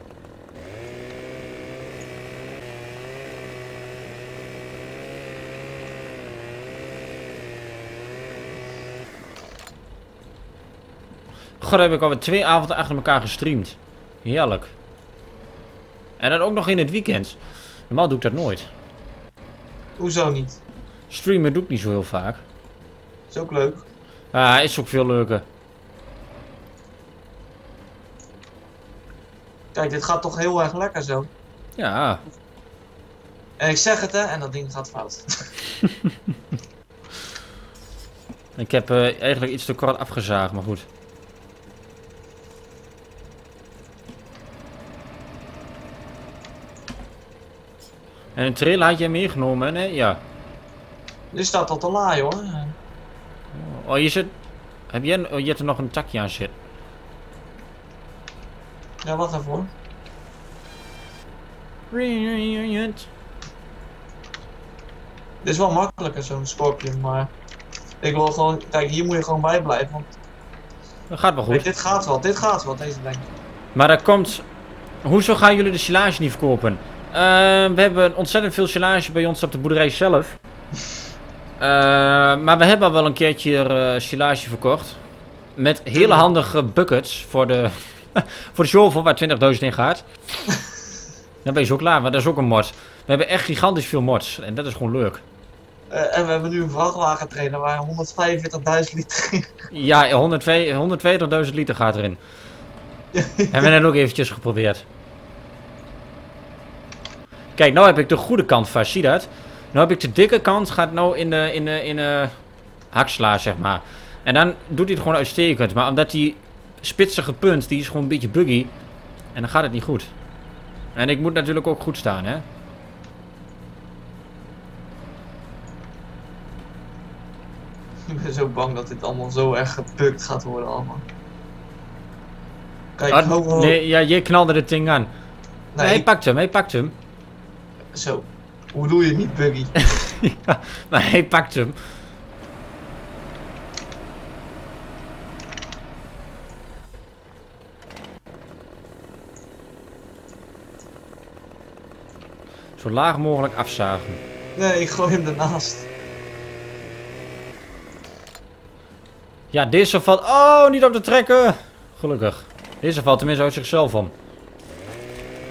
God, heb ik alweer twee avonden achter elkaar gestreamd. Heerlijk. En dan ook nog in het weekend. Normaal doe ik dat nooit. Hoezo niet? Streamen doe ik niet zo heel vaak. Is ook leuk. Ah, is ook veel leuker. Kijk, dit gaat toch heel erg lekker zo. Ja. En ik zeg het hè, en dat ding gaat fout. Ik heb uh, eigenlijk iets te kort afgezaagd, maar goed. En een trailer had jij meegenomen, hè? Ja. Dit staat al te laai hoor. Oh, je zit... Heb jij... Oh, je hebt er nog een takje aan zitten. Ja, wacht even hoor. Dit is wel makkelijker zo'n Scorpion, maar... Ik wil gewoon... Kijk, hier moet je gewoon bij blijven, want... Dat gaat wel goed. Kijk, dit gaat wel, dit gaat wel, deze denk ik. Maar dat komt... Hoezo gaan jullie de silage niet verkopen? Uh, we hebben ontzettend veel silage bij ons op de boerderij zelf. Uh, maar we hebben al wel een keertje uh, silage verkocht. Met hele handige buckets voor de, voor de shovel waar twintigduizend in gaat. Dan ben je zo klaar, maar dat is ook een mod. We hebben echt gigantisch veel mods en dat is gewoon leuk. Uh, en we hebben nu een vrachtwagentrailer waar honderdvijfenveertigduizend liter in. Ja, honderdtweeënveertigduizend liter gaat erin. Hebben we net ook eventjes geprobeerd. Kijk, nou heb ik de goede kant vast, zie je dat? Nou heb ik de dikke kant, gaat nou in de, in de, in de haksla, zeg maar. En dan doet hij het gewoon uitstekend. Maar omdat die spitsige punt, die is gewoon een beetje buggy. En dan gaat het niet goed. En ik moet natuurlijk ook goed staan, hè. Ik ben zo bang dat dit allemaal zo erg gebukt gaat worden allemaal. Kijk, Ah, ho, ho. Nee, ja, je knalde dit ding aan. Nee, Nee, hij pakt hem, hij pakt hem. Zo. Hoe doe je niet buggy? Ja, maar hij pakt hem. Zo laag mogelijk afzagen. Nee, ik gooi hem ernaast. Ja, deze valt... Oh, niet op te trekken! Gelukkig. Deze valt tenminste uit zichzelf om.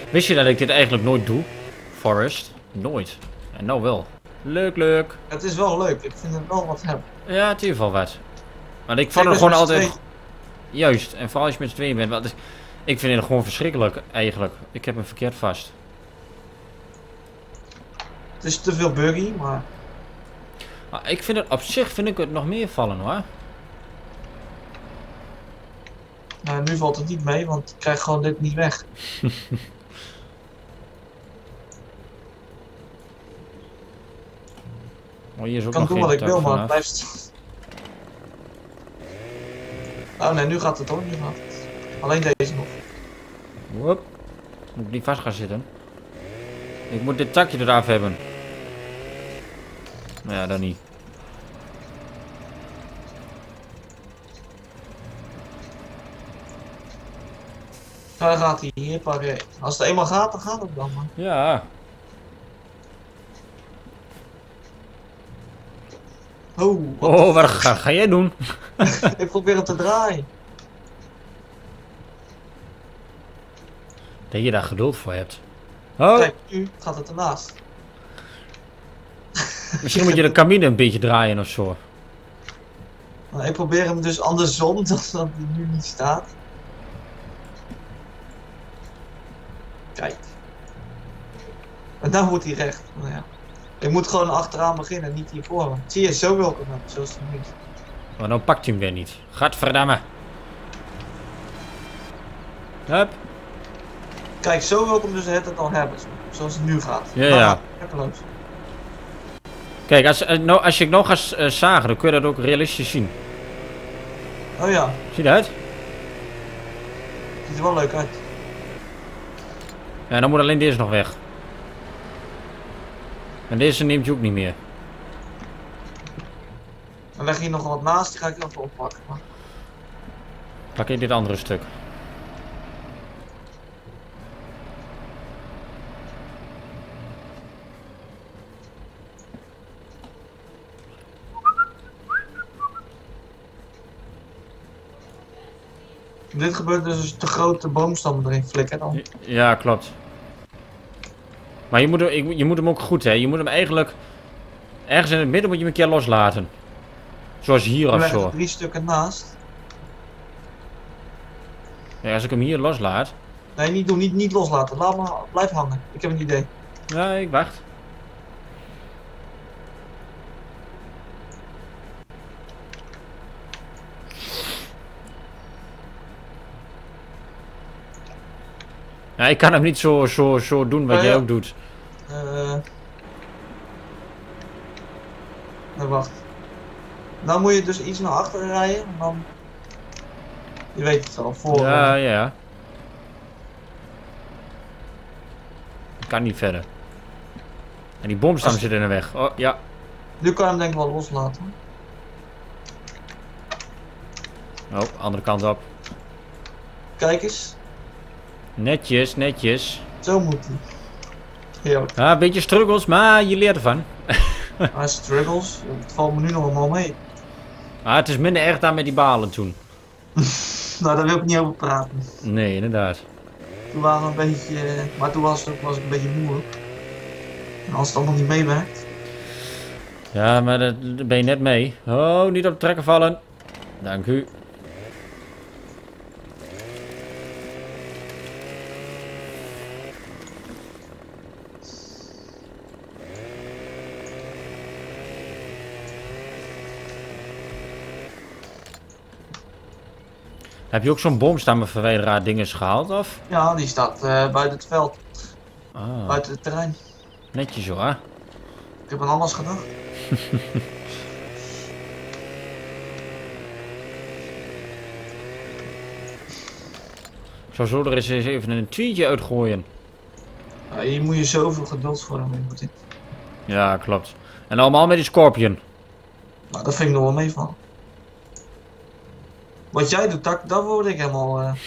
Wist je dat ik dit eigenlijk nooit doe? Forest? Nooit. En nou wel. Leuk, leuk. Het is wel leuk, ik vind het wel wat hebben. Ja, het is in ieder geval wat. Maar ik vond Zeker het gewoon met z'n altijd... tweeën. Juist, en vooral als je met z'n tweeën bent. Want ik vind het gewoon verschrikkelijk, eigenlijk. Ik heb hem verkeerd vast. Het is te veel buggy, maar Maar ik vind het op zich vind ik het nog meer vallen hoor. nou, nu valt het niet mee, want ik krijg gewoon dit niet weg. Oh, hier is ook Ik kan nog doen geen wat ik tak wil, maar het vanaf. blijft... Oh nee, nu gaat het hoor, nu gaat het. Alleen deze nog. Whoop. Moet ik niet vast gaan zitten. Ik moet dit takje eraf hebben. Nou ja, dan niet. Nou, dan gaat hij hier pakken. Als het eenmaal gaat, dan gaat het dan, man. Ja. Oh, wat Oh, wat ga, ga jij doen? ik probeer hem te draaien. Dat je daar geduld voor hebt. Oh, Kijk, nu gaat het ernaast. misschien moet je de cabine een beetje draaien of zo. Nou, ik probeer hem dus andersom, dan dat hij nu niet staat. Kijk. En dan moet hij recht. Nou ja. Ik moet gewoon achteraan beginnen, niet hiervoor. Zie je, zo wil ik hem, zoals het nu is. Maar dan pakt hij hem weer niet. Gadverdamme. Hup. Kijk, zo wil ik hem dus het dan hebben, zo- zoals het nu gaat. Ja, ja. Ah, lekkerloos. Kijk, als, eh, nou, als je het nog gaat uh, zagen, dan kun je dat ook realistisch zien. Oh ja, Zie je dat? ziet er wel leuk uit. Ja, dan moet alleen deze nog weg. En deze neemt je ook niet meer. Dan leg je hier nog wat naast, die ga ik even oppakken. Maar... Pak ik dit andere stuk. Dit gebeurt dus als je te grote boomstammen erin flikken dan. Ja, klopt. Maar je moet, hem, ik- je moet hem ook goed, hè. Je moet hem eigenlijk... Ergens in het midden moet je hem een keer loslaten. Zoals hier We of leggen zo. er drie stukken naast. Ja, als ik hem hier loslaat... Nee, niet doen, niet, niet loslaten. Laat maar, blijf hangen. Ik heb een idee. Ja, ik wacht. Ja, ik kan hem niet zo, zo, zo doen wat Oh, jij ja. ook doet. Eh. Nee, wacht. Dan moet je dus iets naar achteren rijden. En dan... Je weet het wel, voor... Ja, eh, ja. Ik kan niet verder. En die bomstam Als- zit in de weg. Oh, ja. Nu kan je hem denk ik wel loslaten. Oh, andere kant op. Kijk eens. Netjes, netjes. Zo moet hij. Heerlijk. Ja, een beetje struggles, maar je leert ervan. Maar struggles, het valt me nu nog allemaal mee. Maar het is minder erg dan met die balen toen. Nou, daar wil ik niet over praten. Nee, inderdaad. Toen waren we een beetje... eh, Maar toen was het ook was ik een beetje moeilijk. En als het allemaal niet meewerkt... Ja, maar daar daar ben je net mee. Oh, niet op de trekken vallen. Dank u. Heb je ook zo'n boomstammenverwijderaar dinges gehaald, of? Ja, die staat eh, buiten het veld. Ah, Buiten het terrein. netjes hoor. Ik heb aan alles gedacht. Ik zou zo er eens even een tweetje uitgooien. Ja, hier moet je zoveel geduld voor hebben. Moet ik. Ja, klopt. En allemaal met die Scorpion. Nou, dat vind ik nog wel meevallen. Wat jij doet, dat, daar word ik helemaal... eh,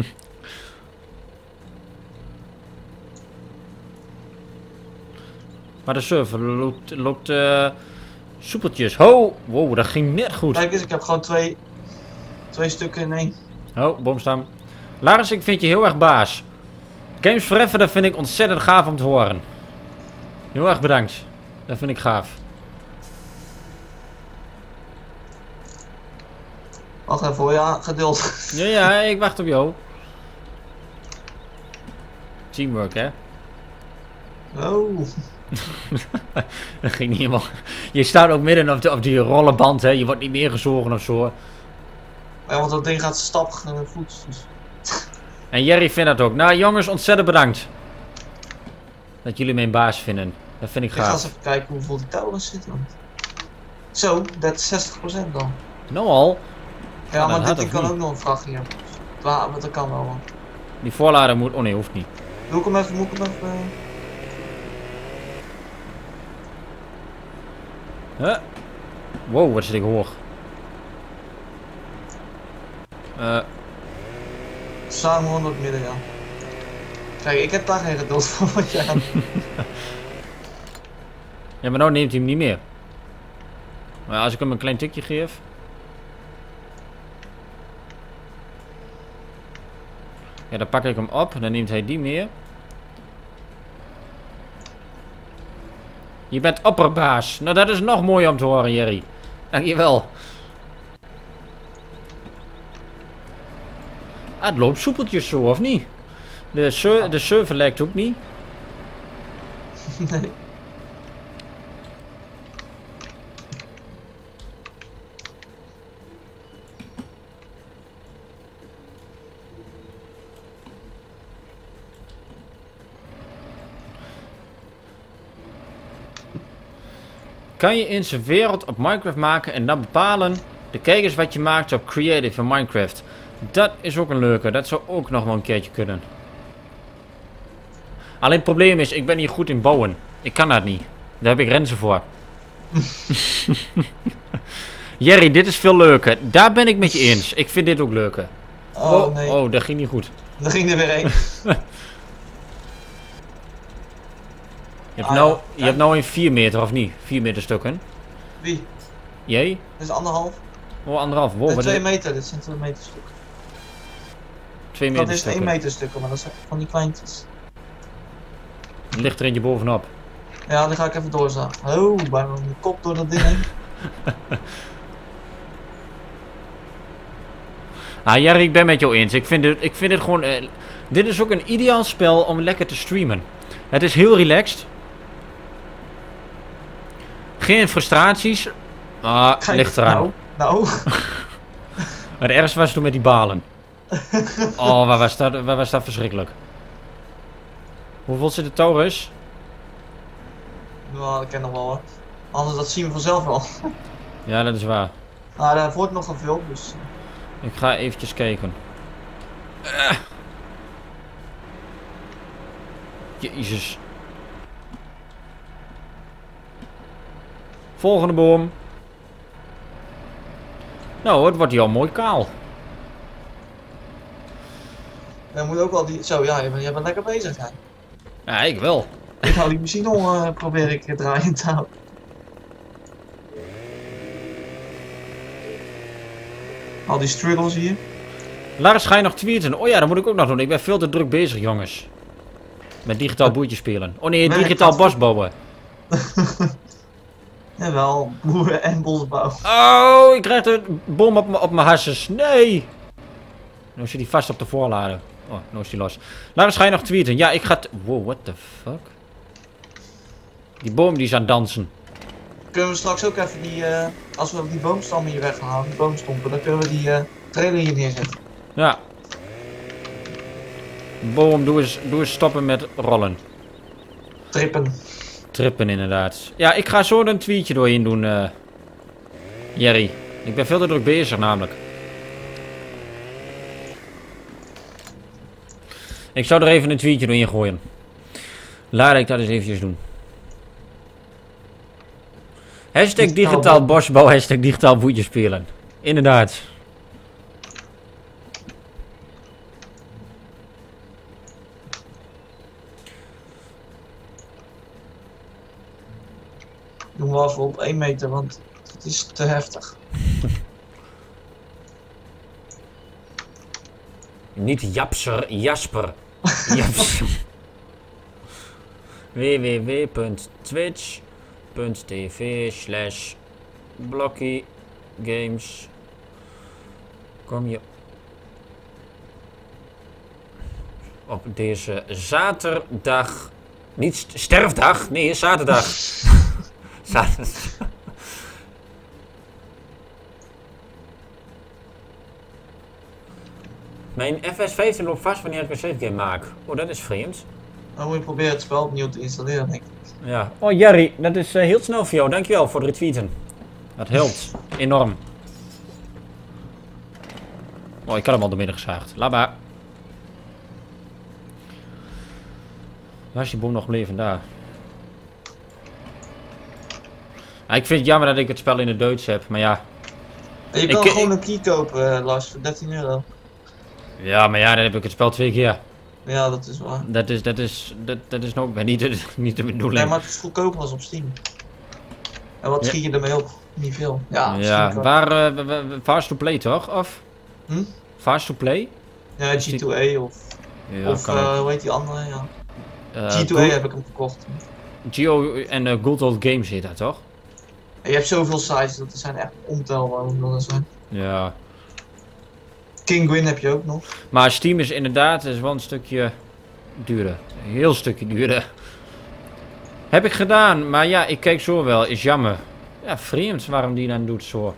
Maar de server loopt, loopt eh, soepeltjes. Ho! Wow, dat ging net goed. Kijk eens, ik heb gewoon twee, twee stukken in één. Oh, bomstam. Laris, ik vind je heel erg baas. Kijk Games Forever, dat vind ik ontzettend gaaf om te horen. Heel erg bedankt. Dat vind ik gaaf. Wacht even hoor, ja, geduld. Ja, ja, ik wacht op jou. Teamwork, hè? Oh. Dat ging niet helemaal. Je staat ook midden op, de, op die rollenband, hè? Je wordt niet neergezogen of zo. Ja, want dat ding gaat stappig voet. Dus. En Jerry vindt dat ook. Nou, jongens, ontzettend bedankt. Dat jullie mijn baas vinden. Dat vind ik Ik ga gaaf. eens even kijken hoeveel die touwers zitten. Zo, dat is zestig procent dan. Nou al. Ja, dat maar had dit ding of kan niet? ook nog een vrachtje hebben. Ja, want dat kan wel. Man. Die voorlader moet... Oh nee, hoeft niet. Doe ik hem even, moet ik hem even... Huh? Wow, wat zit ik hoog. Eh... Samen honderd midden, ja. Kijk, ik heb daar geen geduld voor wat jij aan. Ja, maar nou neemt hij hem niet meer. Maar als ik hem een klein tikje geef... Ja, dan pak ik hem op. Dan neemt hij die meer. Je bent opperbaas. Nou, dat is nog mooi om te horen, Jerry. Dankjewel. Ah, het loopt soepeltjes zo, of niet? De, ser de server lekt ook niet. Nee. Kan je in zijn wereld op Minecraft maken en dan bepalen de kijkers wat je maakt op Creative in Minecraft. Dat is ook een leuke. Dat zou ook nog wel een keertje kunnen. Alleen het probleem is, ik ben niet goed in bouwen. Ik kan dat niet. Daar heb ik Renze voor. Jerry, dit is veel leuker. Daar ben ik met je eens. Ik vind dit ook leuker. Oh, Oh, nee. oh, dat ging niet goed. Daar ging er weer één. Je hebt, Ah, nou, ja. je hebt nou een vier meter of niet? vier meter stukken. Wie? Jij? Dit is anderhalf. Oh, anderhalf. Wow, Nee, wat twee is meter, dit zijn twee meter stukken. twee Dat meter is één stukken. meter stukken, maar dat zijn van die kleintjes. Er ligt er eentje bovenop. Ja, dan ga ik even doorstaan. Oh, bij mijn kop door dat ding heen. Ah, Jerry, ik ben met jou eens. Ik vind dit, ik vind dit gewoon... eh, dit is ook een ideaal spel om lekker te streamen. Het is heel relaxed. Geen frustraties. Ah, Kijk, ligt eraan. Nou, nou. Maar het ergste was toen met die balen. Oh, waar was dat, waar was dat verschrikkelijk. Hoeveel zit de Taurus? Nou, dat ken nog wel hoor. Anders dat zien we vanzelf wel. Ja, dat is waar. Nou, daar wordt nog gevuld, dus... Ik ga eventjes kijken. Uh. Jezus. Volgende boom. Nou, het wordt hier al mooi kaal. Je moet ook wel die... Zo, ja, je bent, je bent lekker bezig, hè. Ja, ik wel. Ik hou die machine al, uh, probeer ik uh, draaiend te houden. Al die struggles hier. Lars, ga je nog tweeten? Oh ja, dat moet ik ook nog doen. Ik ben veel te druk bezig, jongens. Met digitaal boertje spelen. Oh nee, Nee, digitaal dat- bos bouwen. Jawel, boeren en bosbouw. Oh, ik krijg de bom op, op mijn hasses. Nee. Nu zit hij vast op de voorlader. Oh, nu is hij los. Lars, ga je nog tweeten? Ja, ik ga... t- Wow, what the fuck? Die boom die is aan het dansen. Kunnen we straks ook even die, uh, als we die boomstammen hier weghalen, die boomstompen, dan kunnen we die uh, trailer hier neerzetten. Ja. Boom, doe eens, doe eens stoppen met rollen. Trippen. Trippen inderdaad. Ja, ik ga zo een tweetje doorheen doen, uh, Jerry. Ik ben veel te druk bezig namelijk. Ik zou er even een tweetje doorheen gooien. Laat ik dat eens eventjes doen. Hashtag digitaal bosbouw, hashtag digitaal boertje spelen. Inderdaad. Doen we even op één meter, want het is te heftig. Niet Japser, Jasper. Ja. w w w punt twitch punt t v slash Blokkie Games. Kom je op deze zaterdag. Niet st sterfdag, nee, zaterdag. Zaterdag. Mijn F S vijftien loopt vast wanneer ik een save game maak. Oh, dat is vreemd. Dan moet je proberen het spel opnieuw te installeren, denk ik. Ja. Oh, Jerry, dat is uh, heel snel voor jou. Dankjewel voor het retweeten. Dat helpt enorm. Oh, ik had hem al door midden gezaagd. Labba. Waar is die boom nog gebleven? Daar. Ah, ik vind het jammer dat ik het spel in het Duits heb, maar ja. En je kan ik, gewoon ik, een key kopen, uh, Lars, voor dertien euro. Ja, maar ja, dan heb ik het spel twee keer. Ja, dat is waar. Dat is, dat is, dat, dat is nog niet de, niet de bedoeling. Nee, maar het is goedkoper als op Steam. En wat Ja. schiet je ermee op? Niet veel. Ja, Ja, wel. waar, uh, fast to play toch? Of? Hm? Fast to play? Ja, G twee A of, Ja, of kan uh, ook. hoe heet die andere? Ja. Uh, G twee A heb ik hem gekocht. Geo en uh, Good Old Games heet dat toch? En je hebt zoveel sites, dat zijn echt ontelbaar hoeveel er zijn. Ja. King Gwyn heb je ook nog. Maar Steam is inderdaad is wel een stukje duurder. Een heel stukje duurder. Heb ik gedaan, maar ja, ik kijk zo wel. Is jammer. Ja, vreemd waarom die dan doet zo.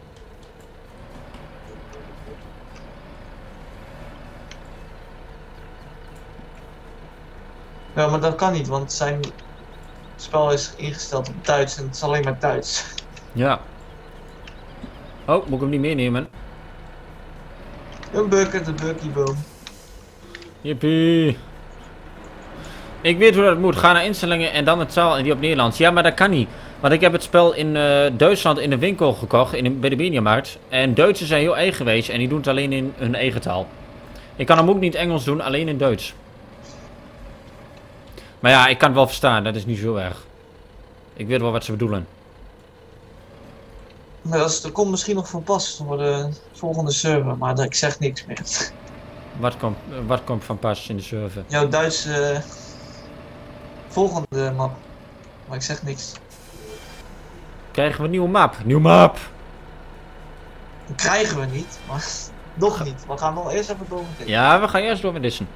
Ja, maar dat kan niet, want zijn spel is ingesteld op Duits en het is alleen maar Duits. Ja. Oh, moet ik hem niet meenemen? Een bucket, een buckyboom. Jippie. Ik weet hoe dat moet. Ga naar instellingen en dan het taal en die op Nederlands. Ja, maar dat kan niet. Want ik heb het spel in uh, Duitsland in de winkel gekocht, in de, bij de Mediamarkt. En Duitsers zijn heel eigenwijs en die doen het alleen in hun eigen taal. Ik kan hem ook niet Engels doen, alleen in Duits. Maar ja, ik kan het wel verstaan, dat is niet zo erg. Ik weet wel wat ze bedoelen. Maar dat, is, dat komt misschien nog van pas voor de volgende server, maar ik zeg niks meer. Wat komt, wat komt van pas in de server? Jouw Duitse uh, volgende map, maar ik zeg niks. Krijgen we een nieuwe map? Nieuwe map! Dat krijgen we niet, maar nog niet. We gaan nog eerst even door met dit. Ja, we gaan eerst door met dissen.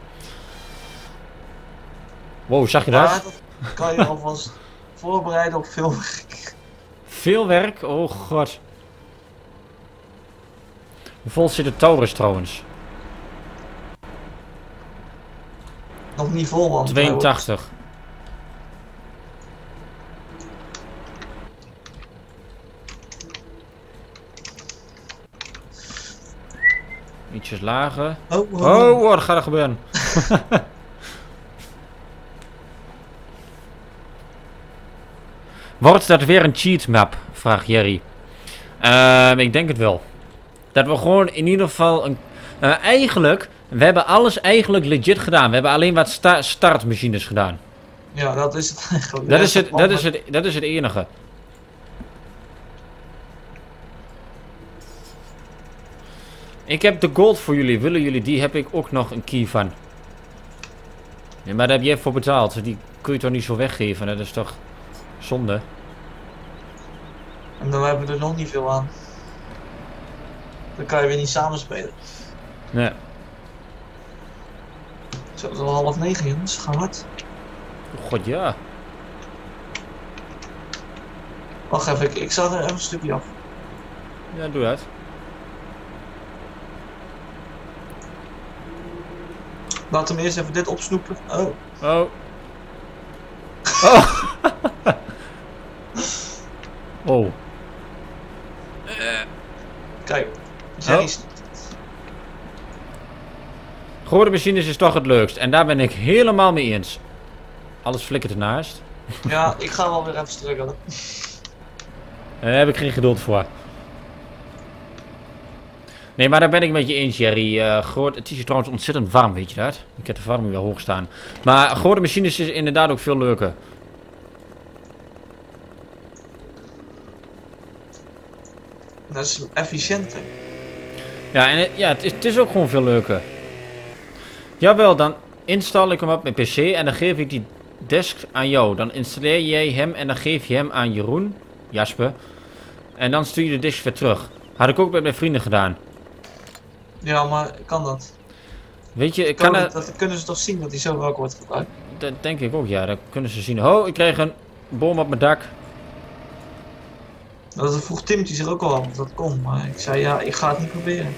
Wow, zag je Maar dat? dat kan je alvast voorbereiden op veel werk. Veel werk? Oh god. Hoe vol zit de Taurus trouwens? Nog niet vol, man. tweeëntachtig. Ietsjes lager. Oh, oh, Oh, wat gaat er gebeuren? Wordt dat weer een cheat map? Vraagt Jerry. Uh, ik denk het wel. Dat we gewoon in ieder geval een... Uh, eigenlijk, we hebben alles eigenlijk legit gedaan. We hebben alleen wat sta startmachines gedaan. Ja, dat is het eigenlijk. Dat is het, dat is het, dat is het enige. Ik heb de gold voor jullie. Willen jullie die? Heb ik ook nog een key van. Ja, maar daar heb jij voor betaald. Die kun je toch niet zo weggeven? Dat is toch zonde. En dan hebben we er nog niet veel aan. Dan kan je weer niet samenspelen. Nee. Zo, het is al half negen, jongens. Ga hard. Oh god, ja. Wacht even, ik, ik zal er even een stukje af. Ja, doe dat. Laten we eerst even dit opsnoepen. Oh. Oh. Oh. Oh. Kijk. Jerry Oh. snoept het. Gewone machines is toch het leukst. En daar ben ik helemaal mee eens. Alles flikkert ernaast. Ja, ik ga wel weer even struggelen. Daar heb ik geen geduld voor. Nee, maar daar ben ik met je eens, Jerry. Uh, groot, het is hier trouwens ontzettend warm, weet je dat? Ik heb de verwarming wel hoog staan. Maar gewone machines is inderdaad ook veel leuker. Dat is efficiënter. Ja, en het, ja, het, is, het is ook gewoon veel leuker. Jawel, dan... Install ik hem op mijn P C en dan geef ik die disk aan jou. Dan installeer jij hem en dan geef je hem aan Jeroen, Jasper. En dan stuur je de disk weer terug. Had ik ook met mijn vrienden gedaan. Ja, maar kan dat? Weet je, ik Kan kan dat, het... dat kunnen ze toch zien dat die zo ook wordt gebruikt? Dat denk ik ook, ja. Dat kunnen ze zien. Oh, ik kreeg een bom op mijn dak. Dat vroeg Timothy zich ook al af of dat kon, maar ik zei ja, ik ga het niet proberen.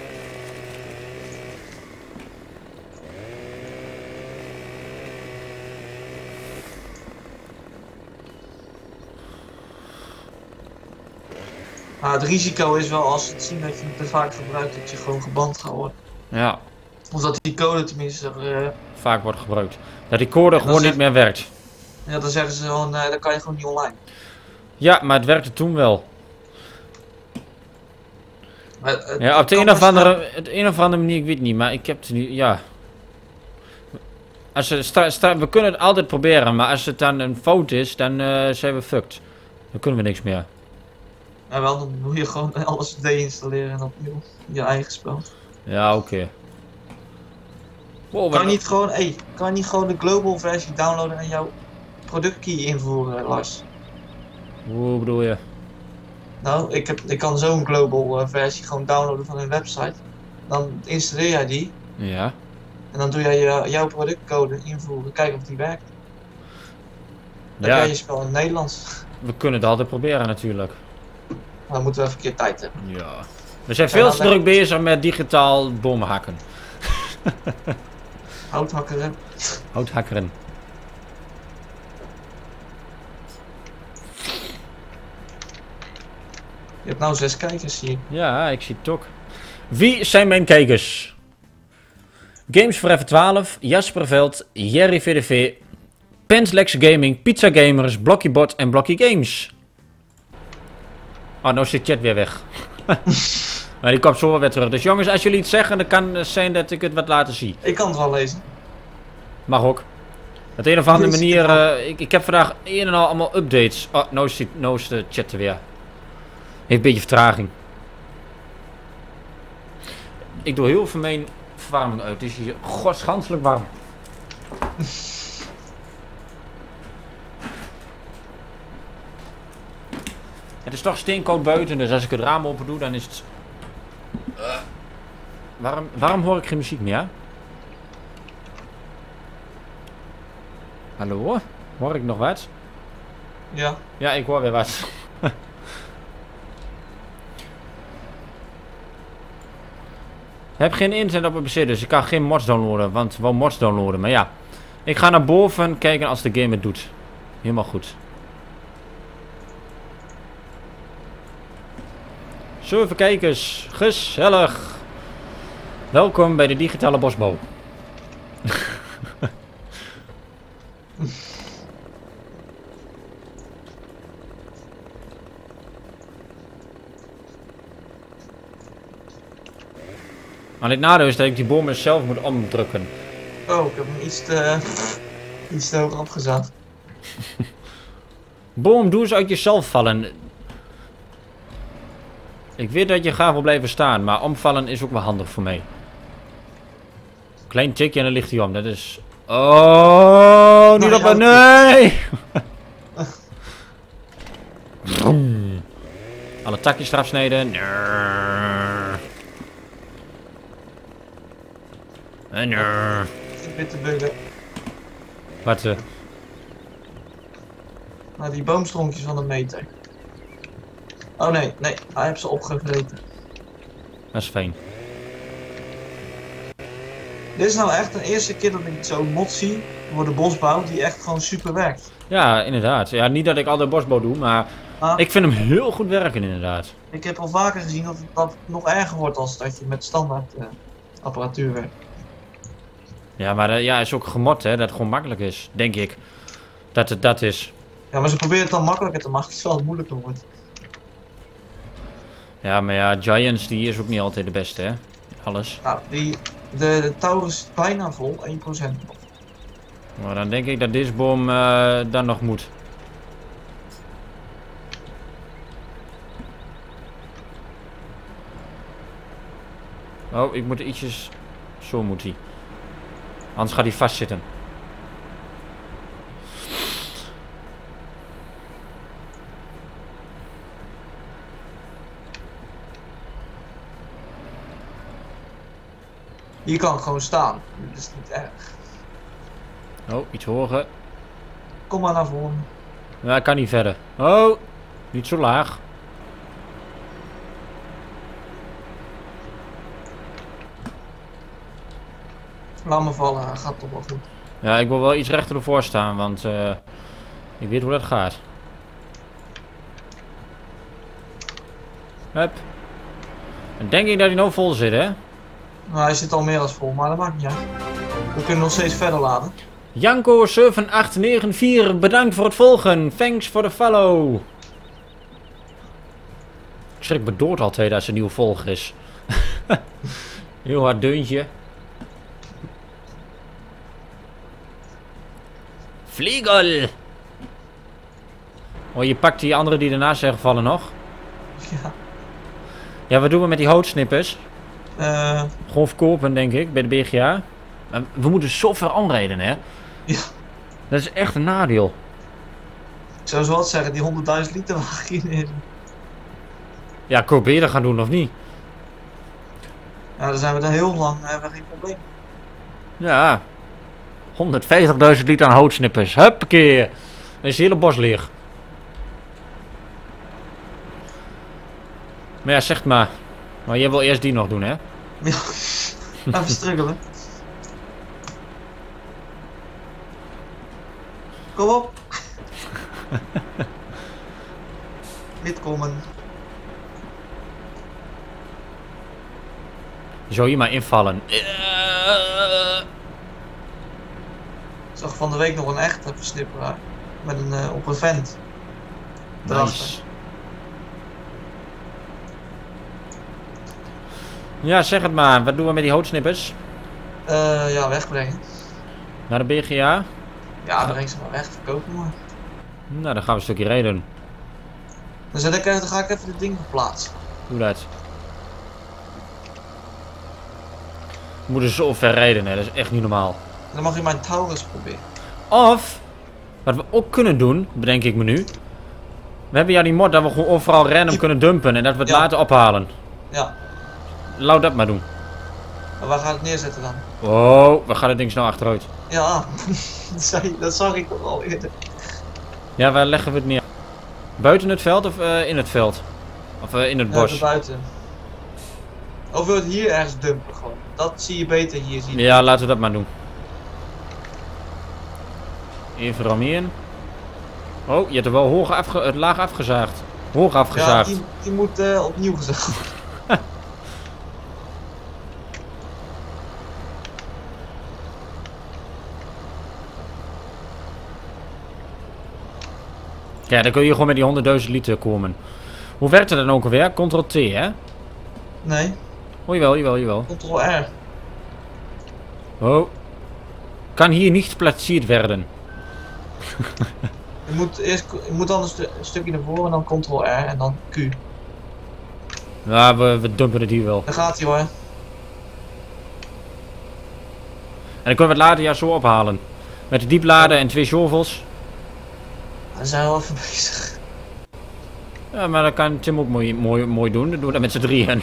Maar het risico is wel als ze het zien dat je het te vaak gebruikt, dat je gewoon geband gaat worden. Ja, Of dat die code tenminste, uh, vaak wordt gebruikt. Dat die code Ja, gewoon dat is niet meer werkt. ja, dan zeggen ze gewoon, uh, dan kan je gewoon niet online. Ja, maar het werkte toen wel. Maar, uh, Ja, op de kan een of best wel- andere, het een of andere manier, ik weet niet, maar ik heb het niet, ja. Als ze sta, sta, we kunnen het altijd proberen, maar als het dan een fout is, dan uh, zijn we fucked. Dan kunnen we niks meer. Ja, wel, dan moet je gewoon alles deinstalleren en opnieuw je eigen spel. Ja, oké. Okay. Wow, Kan wat- je niet gewoon, hey, kan je niet gewoon de global versie downloaden en jouw productkey invoeren, Lars? Hoe bedoel je? Nou, ik, heb, ik kan zo'n global uh, versie gewoon downloaden van hun website. Dan installeer jij die Ja. en dan doe jij je, jouw productcode invoeren, kijken of die werkt. Dan Ja, krijg je spel in het Nederlands. we kunnen het altijd proberen natuurlijk. Maar dan moeten we even een keer tijd hebben. Ja. We zijn Ja, veel dan te druk lijkt- bezig met digitaal bomen hakken. Houthakkeren. Houthakkeren. Je hebt nou zes kijkers hier. Ja, ik zie het ook. Wie zijn mijn kijkers? Games Forever twaalf, Jasper Veld, Jerry V D V, Penslex Gaming, Pizza Gamers, Blockybot en Blocky Games. Oh, nou is de chat weer weg. Maar die komt zo wel weer terug. Dus jongens, als jullie iets zeggen, dan kan het zijn dat ik het wat later zie. Ik kan het wel lezen. Mag ook. Op de een of andere Lees manier, het wel. eh, ik, ik heb vandaag een en al allemaal updates. Oh, nou is, die, nou is de chat er weer. Heeft een beetje vertraging. Ik doe heel veel mijn verwarming uit. Het is hier godsganselijk warm. Het is toch steenkoud buiten, dus als ik het raam open doe, dan is het... Uh, waarom, waarom hoor ik geen muziek meer? Hallo? Hoor ik nog wat? Ja. Ja, ik hoor weer wat. Ik heb geen internet op mijn P C, dus ik kan geen mods downloaden, want wel mods downloaden. Maar ja, ik ga naar boven kijken als de game het doet. Helemaal goed. Zo, even kijkers. Gezellig. Welkom bij de digitale bosbouw. Maar het nadeel is dat ik die bomen zelf moet omdrukken. Oh, ik heb hem iets te, iets te hoog opgezet. Boom, doe eens uit jezelf vallen. Ik weet dat je graag wil blijven staan, maar omvallen is ook wel handig voor mij. Klein tikje en dan ligt hij om, dat is... Oh, niet Nou, op ja, een... Nee! Vroom. Alle takjes eraf snijden. Nrrr. En nrrr. Ik ben te buggen. Wat? eh, Nou, die boomstronkjes van de meter. Oh nee, nee, hij heeft ze opgevreten. dat is fijn. Dit is nou echt de eerste keer dat ik zo'n mod zie voor de bosbouw die echt gewoon super werkt. Ja, inderdaad. Ja, niet dat ik altijd bosbouw doe, maar Maar ik vind hem heel goed werken inderdaad. ik heb al vaker gezien dat het, dat het nog erger wordt als dat je met standaard eh, apparatuur werkt. Ja, maar uh, ja, is ook gemod hè, dat het gewoon makkelijk is, denk ik. Dat het dat is. Ja, maar ze proberen het dan makkelijker te maken, terwijl het moeilijker wordt. Ja, maar ja, Giants die is ook niet altijd de beste hè. Alles. Nou, die, de, de Taurus is bijna vol, één procent. Maar dan denk ik dat deze boom uh, dan nog moet. Oh, ik moet ietsjes... Zo moet hij. Anders gaat hij vastzitten. Hier kan ik gewoon staan. Dat is niet erg. Oh, iets hoger. Kom maar naar voren. Ja, ik kan niet verder. Oh, niet zo laag. Laat me vallen, gaat toch wel goed. Ja, ik wil wel iets rechter ervoor staan, want uh, ik weet hoe dat gaat. Hup. En denk ik dat hij nou vol zit, hè? Nou, hij zit al meer als vol, maar dat maakt niet uit. We kunnen nog steeds verder laden. Janko zeven acht negen vier, bedankt voor het volgen. Thanks for the follow. Ik schrik me dood altijd als er een nieuwe volger is. Heel hard deuntje. Vliegel! Oh, je pakt die anderen die ernaast zijn gevallen nog. Ja. Ja, wat doen we met die houtsnippers? Uh, Gewoon verkopen, denk ik, bij de B G A. Maar we moeten zo ver omrijden, hè? Ja. Dat is echt een nadeel. Ik zou zo wat zeggen, die honderdduizend liter wagen hierin. Ja, ik probeer dat gaan doen of niet. Ja, dan zijn we er heel lang, dan hebben we geen probleem. Ja. honderdvijftigduizend liter aan houtsnippers. Huppakee. Dan is het hele bos leeg. Maar ja, zeg maar. Maar jij wil eerst die nog doen, hè? Ja, even struggelen. Kom op. Dit komen. Zo hier maar invallen. Ik zag van de week nog een echte versnipperaar. Met een uh, op een vent. Nice. Ja, zeg het maar. Wat doen we met die houtsnippers? Uh, ja, wegbrengen. Naar de B G A? Ja, breng ze maar weg, verkopen maar. Nou, dan gaan we een stukje rijden. Dan, zet ik, dan ga ik even het ding verplaatsen. Doe dat. We moeten zo ver rijden, hè. Dat is echt niet normaal. Dan mag je mijn Taurus proberen. Of, wat we ook kunnen doen, bedenk ik me nu. We hebben ja die mod dat we gewoon overal random Ik... kunnen dumpen en dat we het ja. laten ophalen. Ja. Laat dat maar doen. Maar waar gaat het neerzetten dan? Oh, we gaan het ding snel achteruit. Ja, dat zag ik toch al eerder. Ja, waar leggen we het neer? Buiten het veld of uh, in het veld? Of uh, in het bos? Ja, buiten. Of wil je het hier ergens dumpen gewoon? Dat zie je beter hier zien. Ja, laten we dat maar doen. Even rammen. Oh, je hebt er wel hoog afge het laag afgezaagd. Hoog afgezaagd. Ja, die, die moet uh, opnieuw gezaagd worden. Ja, dan kun je gewoon met die honderdduizend liter komen. Hoe werkt het dan ook alweer? Ctrl T, hè? Nee. Oh, jawel, jawel, jawel. Ctrl R. Oh. Kan hier niet geplatseerd werden. Je moet eerst, je moet dan een, stu een stukje naar voren en dan Ctrl R en dan Q. Ja, we, we dumpen het hier wel. Daar gaat hij hoor. En dan kunnen we het later ja zo ophalen. Met de diepladen en twee shovels. Dan zijn we wel even bezig. Ja, maar dat kan Tim ook mooi, mooi, mooi doen. Dan doen we dat met z'n drieën.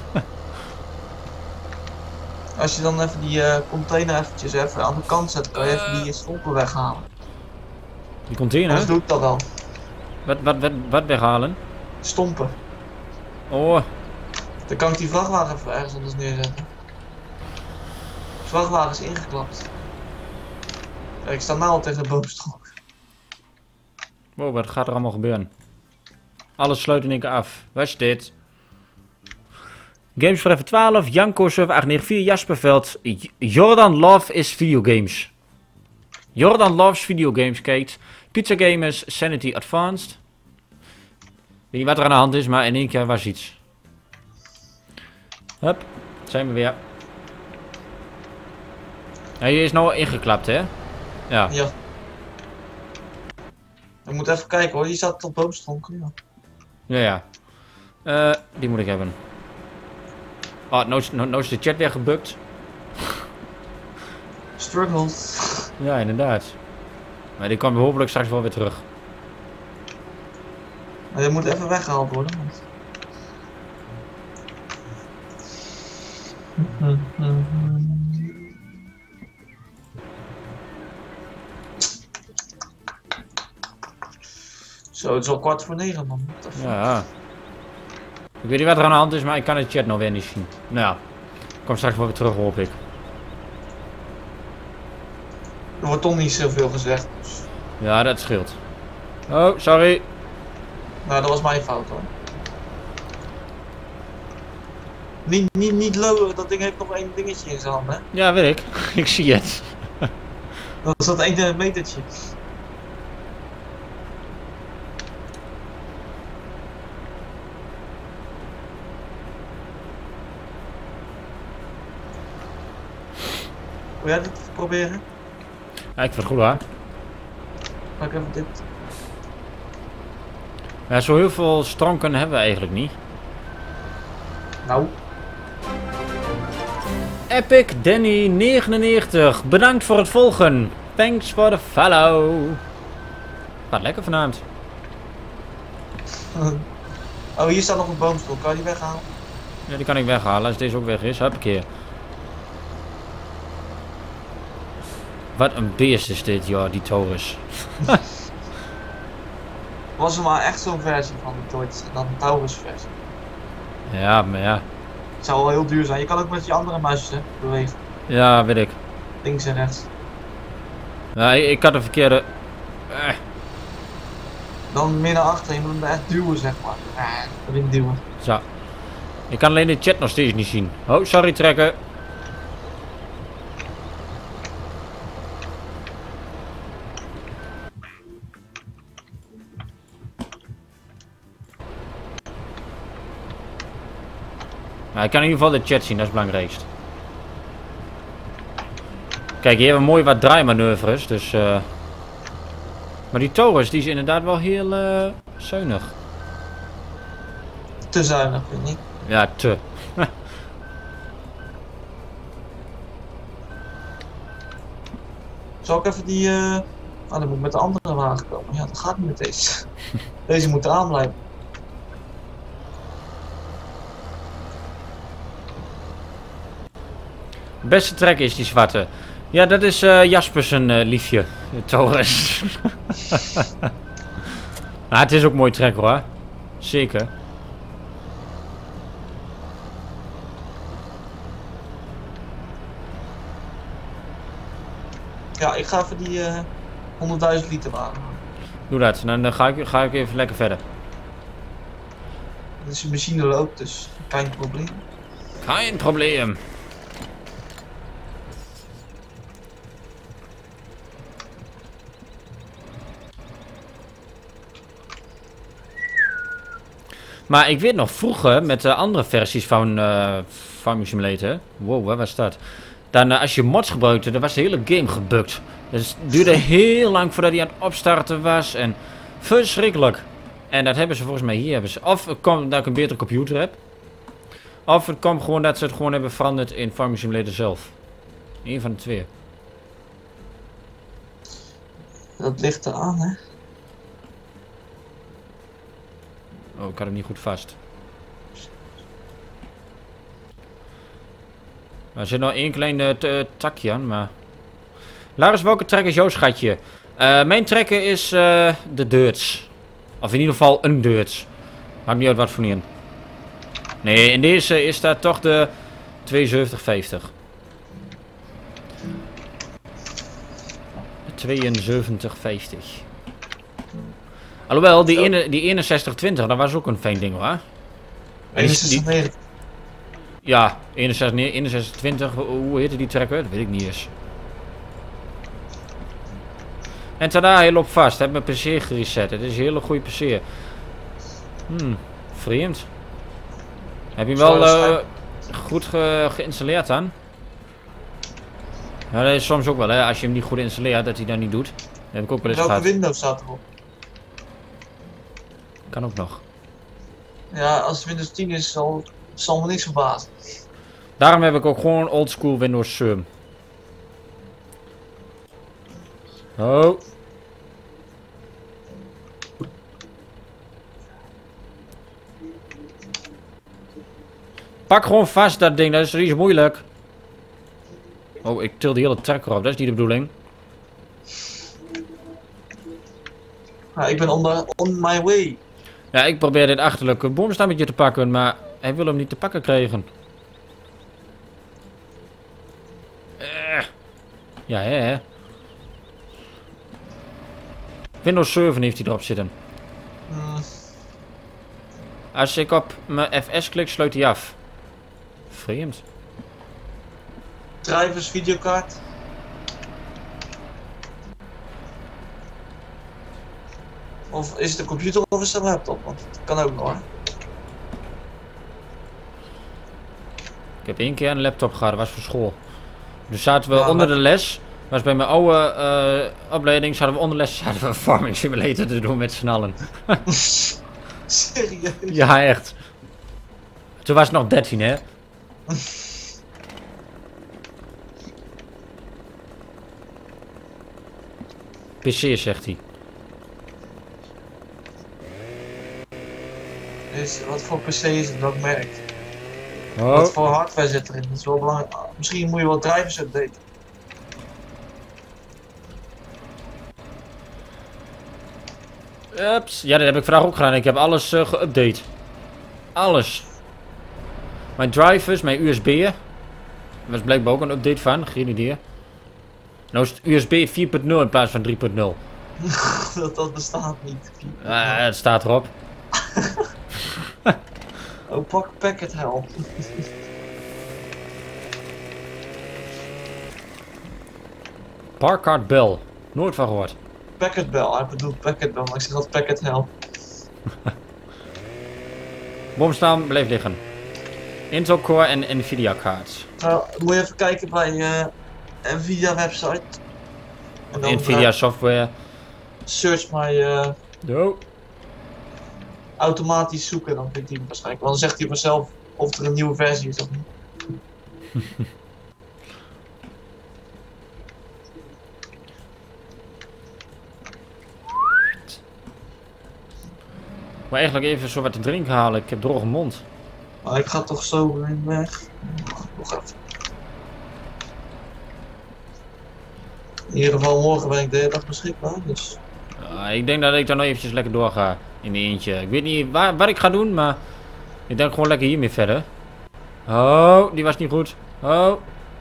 Als je dan even die uh, container eventjes even aan de kant zet, kan je even die stompen weghalen. Die container? Anders doe ik dat dan. Wat, wat, wat, wat weghalen? Stompen. Oh. Dan kan ik die vrachtwagen even ergens anders neerzetten. De vrachtwagen is ingeklapt. Kijk, ik sta nou al tegen de boomstok. Wow, wat gaat er allemaal gebeuren? Alles sluit in één keer af. Wat is dit? Games Forever twaalf, Janko zeven acht negen vier, Jasperveld. Jordan Love is videogames. Jordan loves videogames, kijkt. Pizza Gamers, Sanity Advanced. Weet niet wat er aan de hand is, maar in één keer was iets. Hup, zijn we weer. Ja, je is nou ingeklapt, hè? Ja. Ja. Ik moet even kijken hoor, die staat op boomstronken. Ja, ja. ja. Uh, die moet ik hebben. Oh, nou is, nou, nou is de chat weer gebukt. Struggles. Ja, inderdaad. Maar die komt hopelijk straks wel weer terug. Maar die moet even weggehaald worden. Want... Zo, het is al kwart voor negen, man. Ja. Ik weet niet wat er aan de hand is, maar ik kan de chat nog weer niet zien. Nou ja, ik kom straks wel weer terug, hoop ik. Er wordt toch niet zoveel gezegd. Dus... Ja, dat scheelt. Oh, sorry. Nou, dat was mijn fout hoor. Niet, niet, niet lowen, dat ding heeft nog één dingetje in zijn hand, hè? Ja, weet ik. Ik zie het. Dat is dat één metertje. Wil jij dit proberen? Ja, ik vind het goed hoor. Ga ik even dit. Ja, zo heel veel stronken hebben we eigenlijk niet. Nou. Epic Danny negenennegentig, bedankt voor het volgen. Thanks for the follow. Gaat lekker vanavond. Oh, hier staat nog een boomstok. Kan je die weghalen? Ja, die kan ik weghalen als deze ook weg is. Huppakee. Wat een beest is dit, joh, die Taurus. Was er maar echt zo'n versie van de Taurus, dan een Taurus versie. Ja, maar ja. Het zou wel heel duur zijn. Je kan ook met je andere muisjes hè, bewegen. Ja, weet ik. Links en rechts. Ja, ik, ik had een verkeerde... Eh. Dan meer naar achter. Je moet hem echt duwen, zeg maar. Ah, erin duwen. Zo. Ik kan alleen de chat nog steeds niet zien. Oh, sorry trekken. Nou, ik kan in ieder geval de chat zien, dat is het belangrijkst. Kijk, hier hebben we mooi wat draaimanoeuvres, dus... Uh... Maar die Taurus, die is inderdaad wel heel uh, zuinig. Te zuinig, vind ik. Ja, te. Zal ik even die... Uh... Ah, dan moet ik met de andere wagen komen. Ja, dat gaat niet met deze. Deze moet eraan blijven. De beste trek is die zwarte. Ja, dat is uh, Jasper zijn uh, liefje. De Taurus. Nou, het is ook mooi trek hoor. Zeker. Ja, ik ga even die uh, honderdduizend liter wagen. Doe dat, dan uh, ga, ik, ga ik even lekker verder. Dus de machine loopt, dus geen probleem. Geen probleem. Maar ik weet nog vroeger met de andere versies van uh, Farming Simulator. Wow, waar was dat? Dan uh, als je mods gebruikte, dan was de hele game gebukt. Dus het duurde heel lang voordat hij aan het opstarten was. En verschrikkelijk. En dat hebben ze volgens mij hier. Hebben ze. Of het komt dat ik een betere computer heb. Of het komt gewoon dat ze het gewoon hebben veranderd in Farming Simulator zelf. Eén van de twee. Dat ligt eraan, hè? Oh, ik had hem niet goed vast. Er zit nog één klein uh, takje aan, maar... Laris, welke trek is jouw schatje? Uh, mijn trekker is uh, de Dirts. Of in ieder geval een Dirts. Maakt niet uit wat voor een. Nee, in deze is dat toch de tweeënzeventig vijftig. De tweeënzeventig vijftig. Alhoewel, die, ene, die eenenzestig twintig, dat was ook een fijn ding hoor. eenenzestig negentig. Ja, eenenzestig twintig, hoe heette die trekker? Dat weet ik niet eens. En tada, hij loopt vast. Heb mijn P C gereset. Het is een hele goede P C. Hmm, vreemd. Heb je hem wel uh, goed ge geïnstalleerd dan? Ja, dat is soms ook wel hè, als je hem niet goed installeert, dat hij dat niet doet. Dat heb ik ook wel eens Welke gehad. Windows staat erop? Kan ook nog. Ja, als het Windows tien is, zal, zal me niks verbazen. Daarom heb ik ook gewoon oldschool Windows zeven. Oh. Pak gewoon vast dat ding, dat is iets moeilijk. Oh, ik til die hele trekker op, dat is niet de bedoeling. Nou, ik ben on, the, on my way. Ja, ik probeer dit achterlijke boomstammetje te pakken, maar hij wil hem niet te pakken krijgen. Uh. Ja, hè, hè. Windows zeven heeft hij erop zitten. Hmm. Als ik op mijn F S klik, sluit hij af. Vreemd. Drivers, videokaart. Of is het een computer of is het een laptop? Want dat kan ook nog hoor. Ik heb één keer een laptop gehad, dat was voor school. Dus zaten we Ja, onder maar... de les. Was bij mijn oude uh, opleiding, zaten we onder les zaten we Farming Simulator te doen met z'n allen. Serieus? Ja, echt. Toen was het nog dertien, hè? P C, zegt hij. Is, wat voor P C is het? Welk merk? Oh. Wat voor hardware zit erin? Dat is wel belangrijk. Misschien moet je wel drivers updaten. Ups. Ja, dat heb ik vandaag ook gedaan. Ik heb alles uh, geüpdate. Alles. Mijn drivers, mijn U S B'en. Er was blijkbaar ook een update van. Geen idee. Nou is het U S B vier punt nul in plaats van drie punt nul. dat, dat bestaat niet. Uh, het staat erop. Oh, pak packet hell. Parkart Bell. Nooit van gehoord. Packet bell, hij bedoelt packet bell, maar ik zeg dat packet hell. Boomstam, blijf liggen. Intel Core en Nvidia cards. Nou, moet je even kijken bij uh, Nvidia website. En dan, Nvidia uh, software. search my uh, Yo. automatisch zoeken, dan vindt hij hem waarschijnlijk. Want dan zegt hij vanzelf of er een nieuwe versie is of niet. Maar eigenlijk even zo wat te drinken halen. Ik heb droge mond. Maar ik ga toch zo weer weg. Nog even. In ieder geval morgen ben ik de hele dag beschikbaar, dus... Uh, ik denk dat ik dan nog eventjes lekker doorga in de eentje. Ik weet niet waar, wat ik ga doen, maar ik denk gewoon lekker hiermee verder. Oh, die was niet goed. Oh.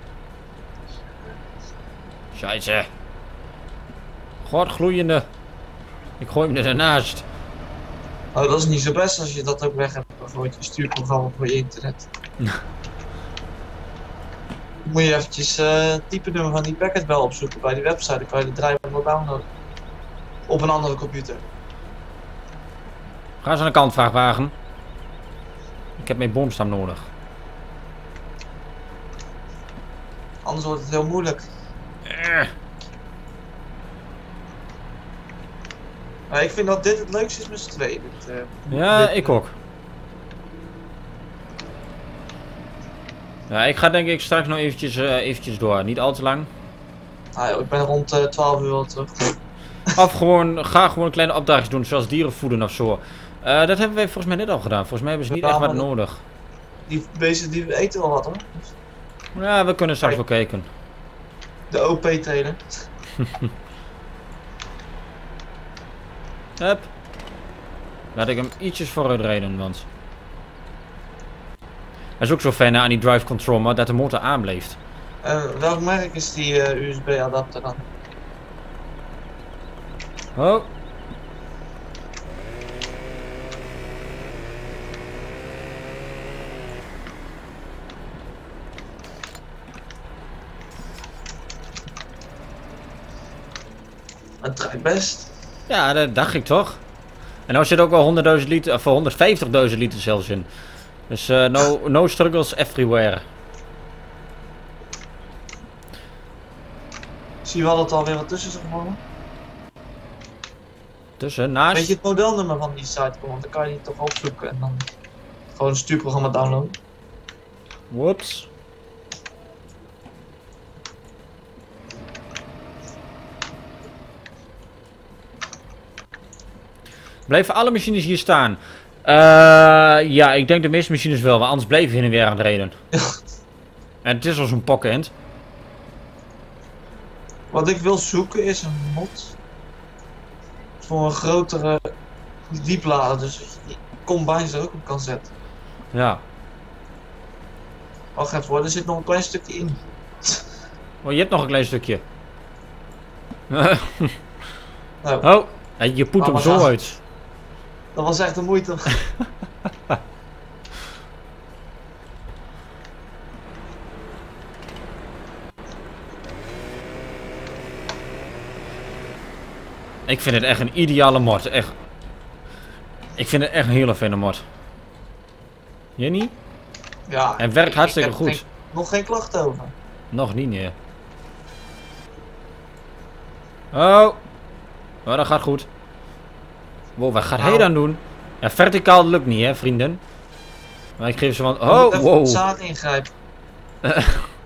Scheisse. God, gloeiende. Ik gooi hem er ernaast. Oh, dat is niet zo best als je dat ook weg hebt voor je stuurprogramma voor je internet. Moet je eventjes uh, het type nummer van die packet bell opzoeken bij die website, dan kan je de driver wel downloaden. Op een andere computer. Ga eens aan de kant, vrachtwagen. Ik heb mijn boomstam nodig. Anders wordt het heel moeilijk. Uh. Maar ik vind dat dit het leukste is met z'n tweeën. Dit, uh, Ja, dit, ik ook. Ja, ik ga denk ik straks nog eventjes, uh, eventjes door. Niet al te lang. Ah, joh, ik ben rond uh, twaalf uur al terug. Of gewoon, ga gewoon kleine opdrachtjes doen, zoals dieren voeden of zo. Uh, dat hebben wij volgens mij net al gedaan. Volgens mij hebben ze niet ja, echt wat de, nodig. Die beesten die eten wel wat hoor. Ja, we kunnen straks wel kijken. De O P-trailer. Hup. Laat ik hem ietsjes vooruit rijden, want... Dat is ook zo fijn aan die drive control, maar dat de motor aanbleeft. Uh, welk merk is die uh, U S B-adapter dan? Oh. Het draait best. Ja, dat dacht ik toch. En nou zit ook wel honderdduizend liter, of honderdvijftigduizend liter zelfs in. Dus uh, no, no struggles everywhere. Zie je wel dat er alweer wat tussen is gevallen? Tussen, naast... Weet je het modelnummer van die site? Want dan kan je die toch opzoeken en dan gewoon een stuurprogramma downloaden. Whoops. Blijven alle machines hier staan? Uh, ja, ik denk de meeste machines wel, want anders bleven we heen en weer aan het reden. En het is al zo'n pockend. Wat ik wil zoeken is een mod voor een grotere dieplader, dus dat je die combines er ook op kan zetten. Ja. Wacht even hoor, er zit nog een klein stukje in. Oh, je hebt nog een klein stukje. Nou, oh, je poet hem zo uit. Dat was echt de moeite. Ik vind het echt een ideale mod, echt. Ik vind het echt een hele fijne mod. Jenny? Ja. Het werkt hartstikke goed. Geen, nog geen klachten over. Nog niet, nee. Oh. Oh, dat gaat goed. Wow, wat gaat nou. hij dan doen? Ja, verticaal lukt niet, hè, vrienden. Maar ik geef ze van... Oh, even wow. zaad ingrijpen. Oké,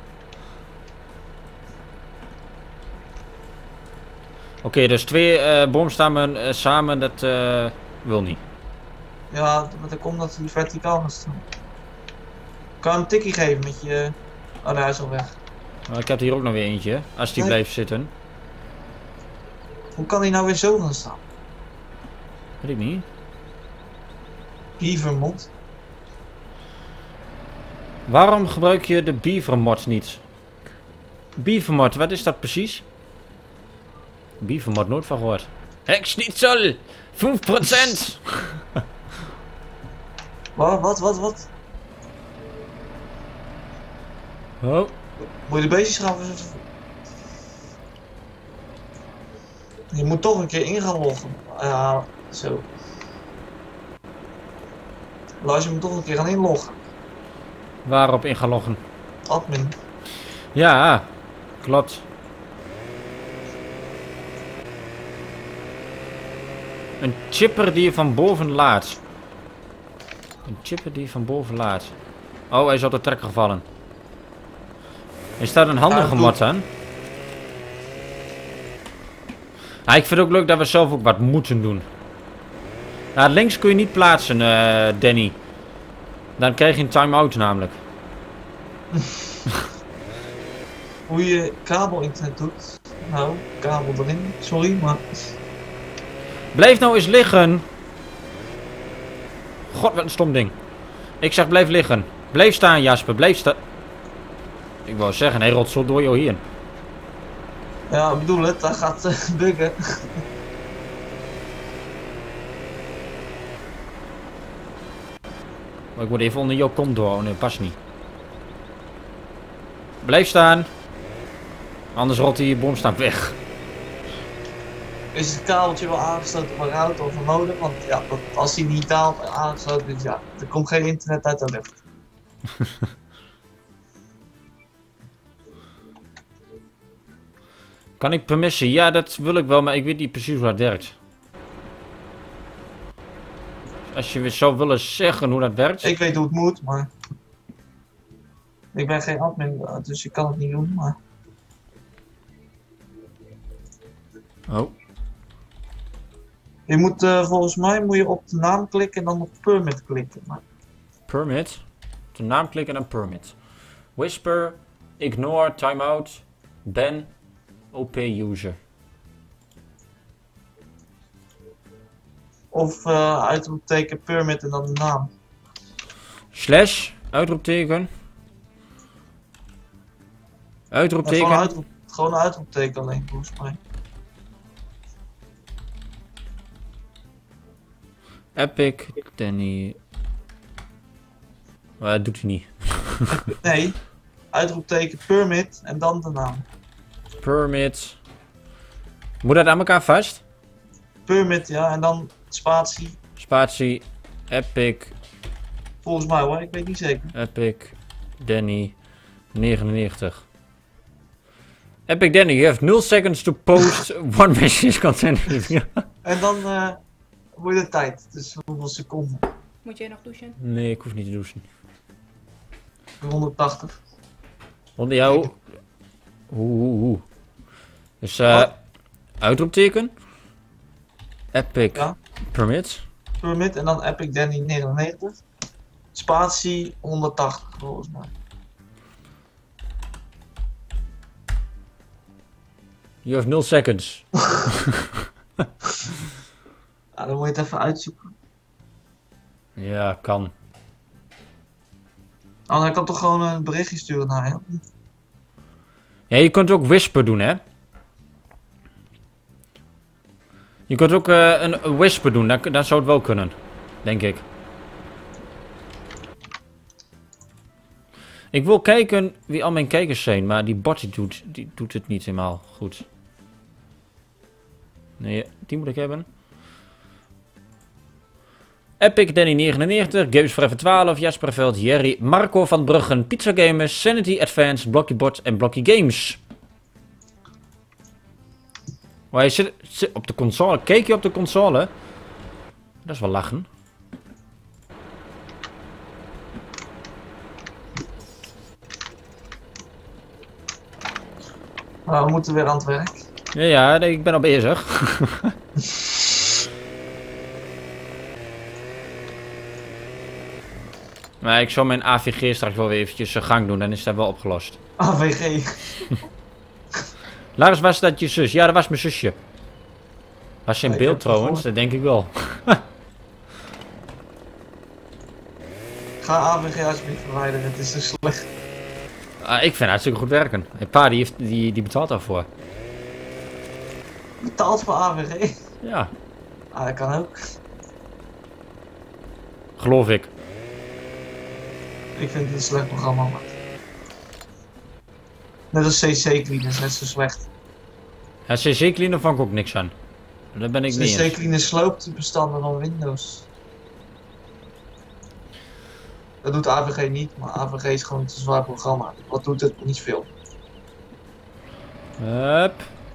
okay, dus twee uh, boomstammen uh, samen, dat uh, wil niet. Ja, dat komt dat hij verticaal gaat staan. Kan je een tikkie geven met je... Oh, nee, hij is al weg. Oh, ik heb hier ook nog weer eentje, als die nee. blijft zitten. Hoe kan hij nou weer zo gaan staan? Weet ik niet. Beavermod. Waarom gebruik je de Beavermod niet? Beavermod, wat is dat precies? Beavermod, nooit van gehoord. Hekschnitzel! vijf procent! Wat, wat, wat, wat? Oh. Moet je de beestjes gaan... Je moet toch een keer in gaan loggen. Ja, uh, zo. Laat je hem toch een keer gaan inloggen. Waarop in gaan loggen? Admin. Ja, klopt. Een chipper die je van boven laat. Een chipper die je van boven laat. Oh, hij is op de trekker gevallen. Er staat een handige uh, mod aan. Ah, ik vind het ook leuk dat we zelf ook wat moeten doen. Nou, links kun je niet plaatsen, uh, Danny. Dan krijg je een time-out namelijk. Hoe je kabel-internet doet. Nou, kabel erin. Sorry, maar... Blijf nou eens liggen. God, wat een stom ding. Ik zeg blijf liggen. Blijf staan, Jasper. Blijf staan. Ik wou zeggen, hij rolt zo door jou heen. Ja, ik bedoel het. Dat gaat uh, buggen. Maar ik moet even onder jouw kont door. Nee, past niet. Blijf staan. Anders rolt die boomstam weg. Is het kabeltje wel aangesloten op een router of een modem? Want ja, dat, als die niet daalt aangesloten is, ja, er komt geen internet uit de lucht. Kan ik permissie? Ja, dat wil ik wel, maar ik weet niet precies hoe dat werkt. Als je weer zou willen zeggen hoe dat werkt. Ik weet hoe het moet, maar... Ik ben geen admin, dus ik kan het niet doen, maar... Oh. Je moet, uh, volgens mij moet je op de naam klikken en dan op permit klikken. Maar... Permit? Op de naam klikken en dan permit. Whisper, ignore, timeout, ban, O P user. Of uh, uitroepteken permit en dan de naam. Slash, uitroepteken. Uitroepteken. Ja, gewoon, uitroep, gewoon een uitroepteken alleen, volgens mij. Epic, Danny. Maar dat doet hij niet. Nee, uitroepteken permit en dan de naam. Permit. Moet dat aan elkaar vast? Permit, ja, en dan spatie. Spatie, Epic. Volgens mij hoor, ik weet niet zeker. Epic, Danny, negenennegentig. Epic Danny, you have nul seconds to post one message content. En dan uh, moet je de tijd, dus hoeveel seconden. Moet jij nog douchen? Nee, ik hoef niet te douchen. honderdtachtig. Onder jou. Oeh, oeh. Dus uh, uitroepteken. Epic. Ja. Permit. Permit en dan Epic Danny negenennegentig. Spatie honderdtachtig volgens mij. You have nul seconds. Ja, dan moet je het even uitzoeken. Ja, kan. Oh, hij kan toch gewoon een berichtje sturen naar je? Ja, je kunt ook whisper doen, hè? Je kunt ook uh, een, een whisper doen, dan, dan zou het wel kunnen. Denk ik. Ik wil kijken wie al mijn kijkers zijn, maar die bot die doet, die doet het niet helemaal goed. Nee, die moet ik hebben. Epic Danny negenennegentig, Games Forever twaalf, Jasper Veld, Jerry, Marco van Bruggen, Pizza Gamers, Sanity Advance, Blockybot en Blocky Games. Maar je zit, zit op de console. Keek je op de console? Dat is wel lachen. Nou, we moeten weer aan het werk. Ja, ja, ik ben al bezig. Maar ik zal mijn A V G straks wel weer eventjes zijn gang doen, dan is dat wel opgelost. A V G. Lars, was dat je zus? Ja, dat was mijn zusje. Was ze in Ja, beeld ik heb het trouwens? Dat denk ik wel. Ga A V G alsjeblieft verwijderen, het is zo slecht. Ah, ik vind het hartstikke goed werken. Mijn pa die, heeft, die, die betaalt daarvoor. Betaald voor A V G? Ja, Ah, dat kan ook. geloof ik. Ik vind het een slecht programma, maar... Net als C C Cleaners, net zo slecht. Ja, C C Cleaner vond ik ook niks aan. Daar ben ik C niet C eens. Cleaner sloopt de bestanden van Windows. Dat doet A V G niet, maar A V G is gewoon een te zwaar programma. Wat doet het? Niet veel. Hup.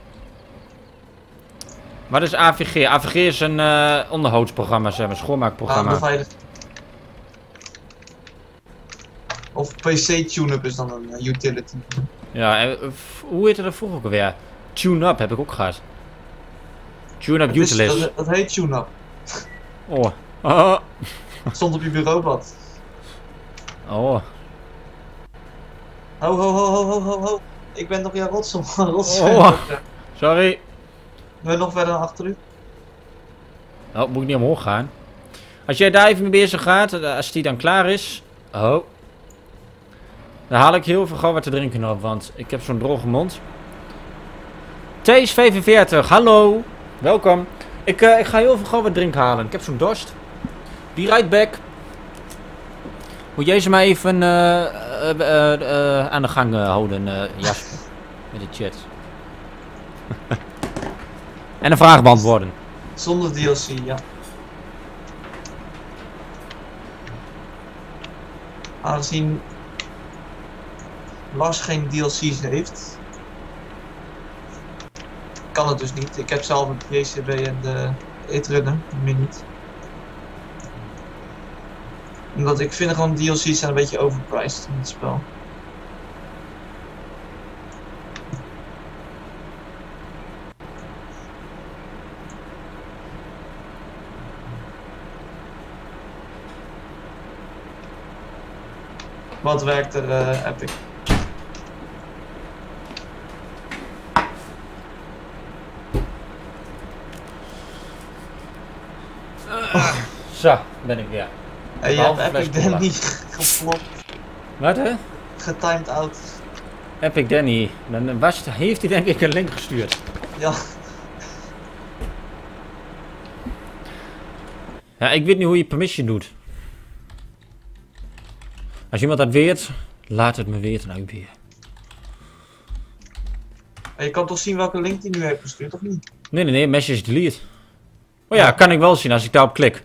Wat is A V G? A V G is een uh, onderhoudsprogramma, zeg maar, Ah, schoonmaakprogramma. beveiligd. Of P C TuneUp is dan een uh, utility. Ja, en, uh, hoe heette dat vroeger ook alweer? TuneUp heb ik ook gehad. TuneUp Dat, is- Utilist. dat, dat heet TuneUp. Oh. Oh. Stond op je bureaublad. Oh. Ho ho ho ho ho ho ho. Ik ben nog jouw rotsom. rotsom. Oh. Sorry. Ik ben nog verder naar achter u. Oh, moet ik niet omhoog gaan? Als jij daar even mee bezig gaat, uh, als die dan klaar is. Oh. Dan haal ik heel veel gauw wat te drinken op, want ik heb zo'n droge mond. Thees vijfenveertig, hallo. Welkom. Ik, uh, ik ga heel veel gauw wat drinken halen. Ik heb zo'n dorst. Be right back. Moet jij ze maar even uh, uh, uh, uh, aan de gang uh, houden, uh, Jasper. Met de chat. En een vraag beantwoorden. Zonder D L C, ja. Aangezien Lars geen D L C's heeft, kan het dus niet. Ik heb zelf een J C B en de Etrunner, meer niet. Omdat ik vind gewoon D L C's zijn een beetje overpriced in het spel. Wat werkt er, uh, Epic? Uh, zo, ben ik weer. Hey, je Behalve hebt fles Epic cola. Danny geflopt, Wat hè? getimed out. Epic Danny. Dan was, heeft hij denk ik een link gestuurd. Ja, Ja, ik weet niet hoe je permission doet. Als iemand dat weet, laat het me weten nou weer. en je kan toch zien welke link die nu heeft gestuurd, of niet? Nee, nee, nee, message delete. Oh ja, kan ik wel zien als ik daarop klik.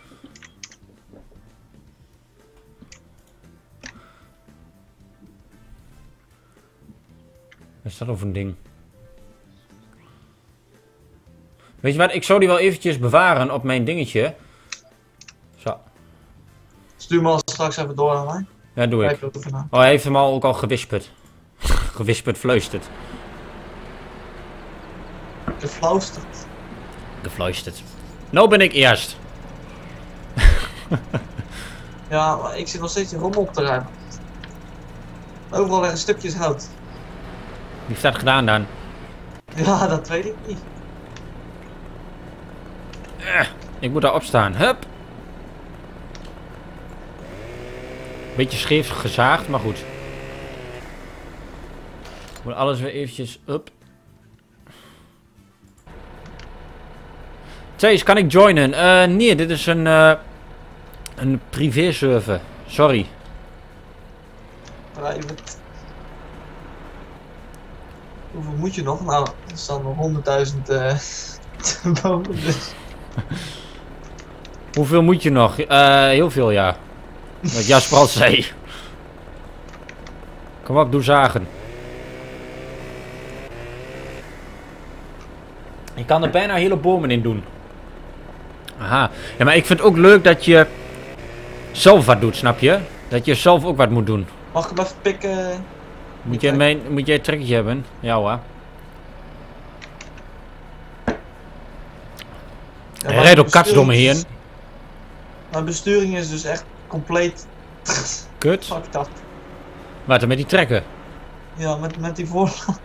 Wat is dat over een ding? Weet je wat, ik zou die wel eventjes bewaren op mijn dingetje. Zo, Stuur me al straks even door aan mij. ja doe ik. Kijk wat er vandaan. Oh, hij heeft hem al ook al gewisperd. Gewisperd, fluisterd. Gefluisterd. Gefluisterd. Nou ben ik eerst. Ja, maar ik zit nog steeds in rommel op te ruimen. Overal liggen stukjes hout. Wie heeft dat gedaan dan? Ja, dat weet ik niet. Eh, ik moet daar opstaan. Hup. Beetje scheef gezaagd, maar goed. Ik moet alles weer eventjes up. Thees, kan ik joinen? Uh, nee, dit is een, uh, een privé server. Sorry. Private. Hoeveel moet je nog? Nou, er staan nog honderdduizend uh, te boven. Dus. Hoeveel moet je nog? Uh, heel veel, ja. Wat Jasper al zei. Kom op, doe zagen. Je kan er bijna hele bomen in doen. Aha. Ja, maar ik vind het ook leuk dat je zelf wat doet, snap je? Dat je zelf ook wat moet doen. Mag ik hem even pikken? Moet jij, mijn, moet jij een trekje hebben? Ja hoor. Ja, Hij rijdt op katsdomme heen. Mijn besturing is dus echt compleet... Kut. Fuck dat. Wat er met die trekken? Ja, met, met die voorlaag.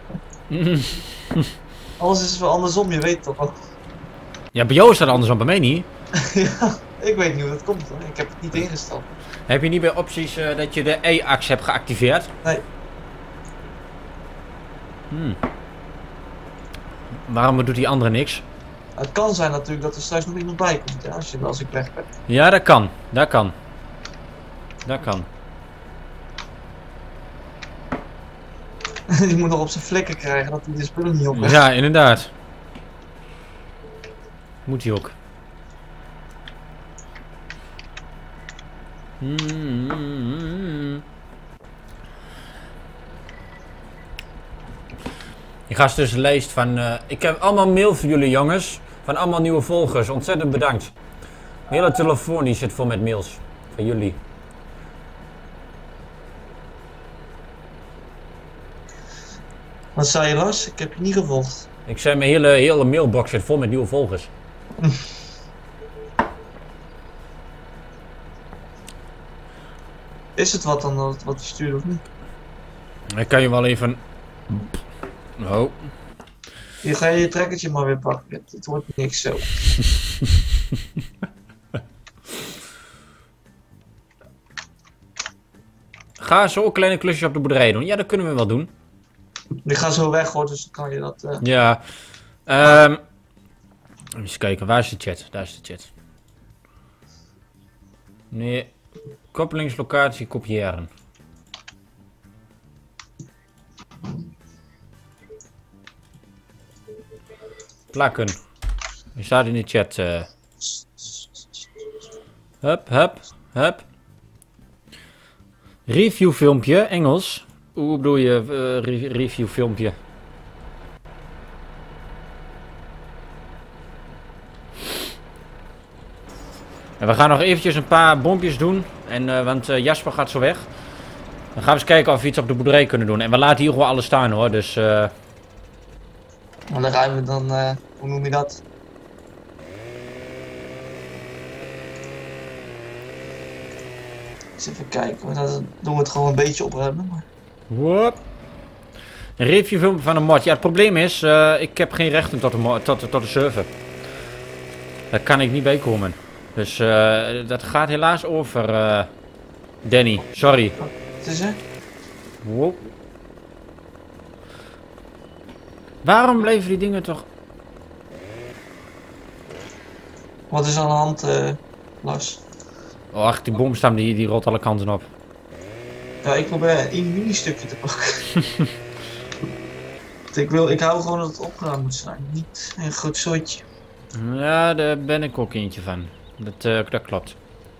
Alles is wel andersom, je weet het toch wel. Ja, bij jou is dat andersom, bij mij niet. Ja, ik weet niet hoe dat komt hoor. Ik heb het niet ingesteld. Heb je niet bij opties uh, dat je de E-ax hebt geactiveerd? Nee. Hmm. Waarom doet die andere niks? Het kan zijn natuurlijk dat er straks nog iemand bij komt, ja, als, je, als ik weg ben. Ja, dat kan. Dat kan. Dat kan. Die moet nog op zijn flikken krijgen dat hij de spullen niet op heeft. Ja, inderdaad. Moet hij ook. Hmm. Ik ga dus een lijst van... Uh, ik heb allemaal mail voor jullie jongens. Van allemaal nieuwe volgers. Ontzettend bedankt. Mijn hele telefoon die zit vol met mails. Van jullie. Wat zei je Lars? Ik heb je niet gevolgd. Ik zei mijn hele, hele mailbox zit vol met nieuwe volgers. Is het wat dan wat je stuurt of niet? Ik kan je wel even... Oh. Hier ga je je trekkertje maar weer pakken. Het wordt niks zo. Ga zo een kleine klusje op de boerderij doen. Ja, dat kunnen we wel doen. Ik ga zo weg hoor, dus dan kan je dat... Uh... Ja. Um, even kijken, waar is de chat? Daar is de chat. Nee. Koppelingslocatie kopiëren. Plakken. Je staat in de chat. Uh. Hup, hup, hup. Review filmpje, Engels. Hoe bedoel je uh, re review filmpje? En we gaan nog eventjes een paar bompjes doen. En, uh, want uh, Jasper gaat zo weg. Dan gaan we eens kijken of we iets op de boerderij kunnen doen. En we laten hier gewoon alles staan hoor. Dus... Uh... Maar dan gaan we dan... Uh, hoe noem je dat? Eens even kijken. Dan doen we het gewoon een beetje opruimen. Maar... Whoop. Een review filmpje van een mod. Ja, het probleem is... Uh, ik heb geen rechten tot de, tot, tot de server. Daar kan ik niet bij komen. Dus uh, dat gaat helaas over, uh, Danny. Sorry. Wat is er? Wow. Waarom bleven die dingen toch... Wat is er aan de hand, uh, Lars? Oh, ach, die bomstam die, die rolt alle kanten op. Ja, ik probeer één mini-stukje te pakken. ik, wil, ik hou gewoon dat het opgeruimd moet zijn. Niet een groot zooitje. Ja, daar ben ik ook eentje van. Dat, uh, dat klopt.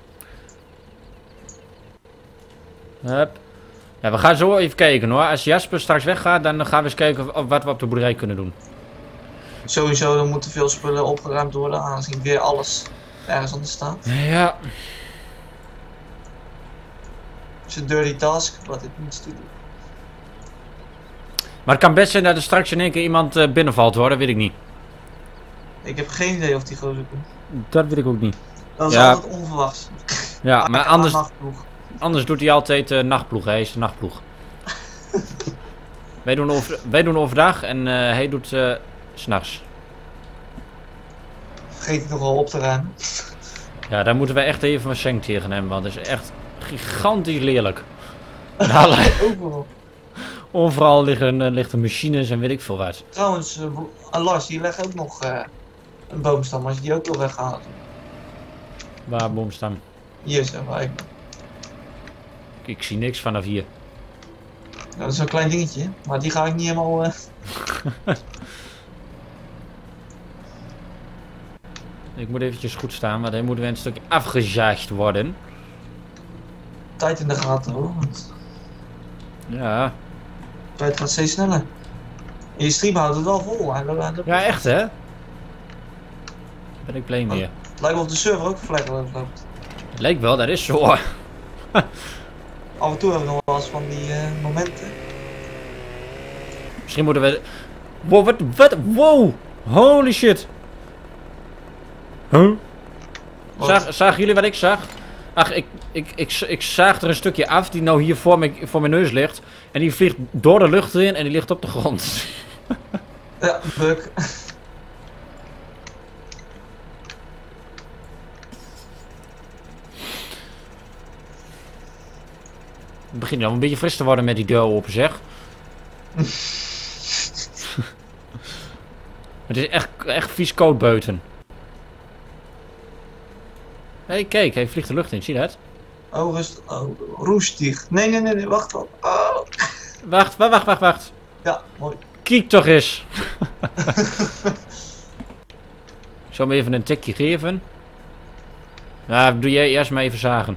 Hup. Ja, we gaan zo even kijken hoor. Als Jasper straks weggaat, dan gaan we eens kijken of, wat we op de boerderij kunnen doen. Sowieso, er moeten veel spullen opgeruimd worden, anders ging weer alles ergens anders staan. Ja. Het is een dirty task, wat ik moet doen. Maar het kan best zijn dat er straks in één keer iemand uh, binnenvalt hoor, dat weet ik niet. Ik heb geen idee of die gozer komt. dat weet ik ook niet. Dat is Ja. altijd onverwachts. Ja, maar anders, Nachtploeg. anders doet hij altijd uh, nachtploeg. Hij is de nachtploeg. wij, doen over, wij doen overdag en uh, hij doet uh, 's nachts. Vergeet het nogal op te ruimen. Ja, daar moeten wij echt even een schenk tegen hem, want het is echt gigantisch lelijk. Nou, Overal. overal liggen, uh, liggen machines en weet ik veel wat. Trouwens, uh, Lars, die legt ook nog uh, een boomstam als je die ook wil weghalen. Waar boomstam? Hier zeg maar. Ik- Ik zie niks vanaf hier. Ja, dat is een klein dingetje, maar die ga ik niet helemaal... Uh... Ik moet eventjes goed staan, want hij moet weer een stukje afgezaagd worden. tijd in de gaten hoor. Want Ja. de tijd gaat steeds sneller. En je stream houdt het wel vol. Hij loopt- hij loopt- Ja, echt hè? Daar ben ik blij mee. Het lijkt wel of de server ook vlekkeloos loopt. Het lijkt wel, dat is zo. Af en toe hebben we nog wel eens van die uh, momenten. Misschien moeten we... Wow, wat, wat, wow! Holy shit! Huh? Zag, zagen jullie wat ik zag? Ach, ik, ik, ik, ik zaag er een stukje af die nou hier voor, me, voor mijn neus ligt. En die vliegt door de lucht in en die ligt op de grond. Ja, bug. Het begint al een beetje fris te worden met die deur open, zeg. Het is echt, echt vies koud buiten. Hé, hey, kijk, hij vliegt de lucht in, zie je dat? Oh, rust. Oh, roestig. Nee, nee, nee, nee, wacht op. Oh. Wacht, wacht, wacht, wacht, wacht. Ja, mooi. Kijk toch eens. Ik zal hem even een tikje geven. Nou, doe jij eerst maar even zagen.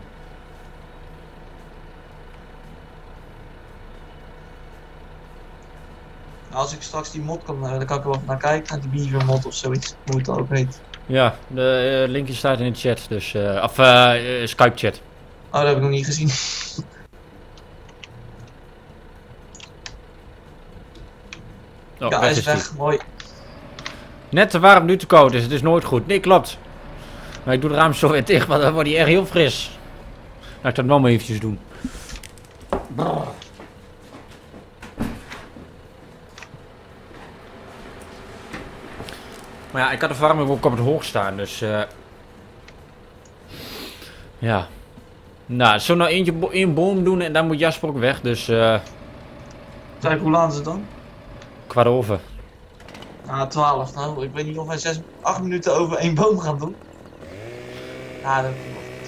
Als ik straks die mod kan, uh, dan kan ik er wel naar kijken. Naar die beaver mod of zoiets. Hoe het ook heet. Ja, de uh, linkje staat in de chat, dus... Uh, of uh, uh, Skype chat. Oh, dat heb ik nog niet gezien. Oh, ja, weg hij is is weg. die. Mooi. Net te warm, nu te koud, dus het is nooit goed. Nee, klopt. Maar ik doe de raam zo weer dicht, want dan wordt hij echt heel fris. Laat ik dat nou maar eventjes doen. Brrr. Maar ja, ik had de verwarming ook op het hoog staan, dus... Uh... Ja. Nou, zo nou eentje bo één boom doen en dan moet Jasper ook weg, dus... Uh... Kijk, hoe laat is het dan? Kwart over. Ah, twaalf. Nou, ik weet niet of wij zes, acht minuten over één boom gaan doen. Ja, dat komt wel goed.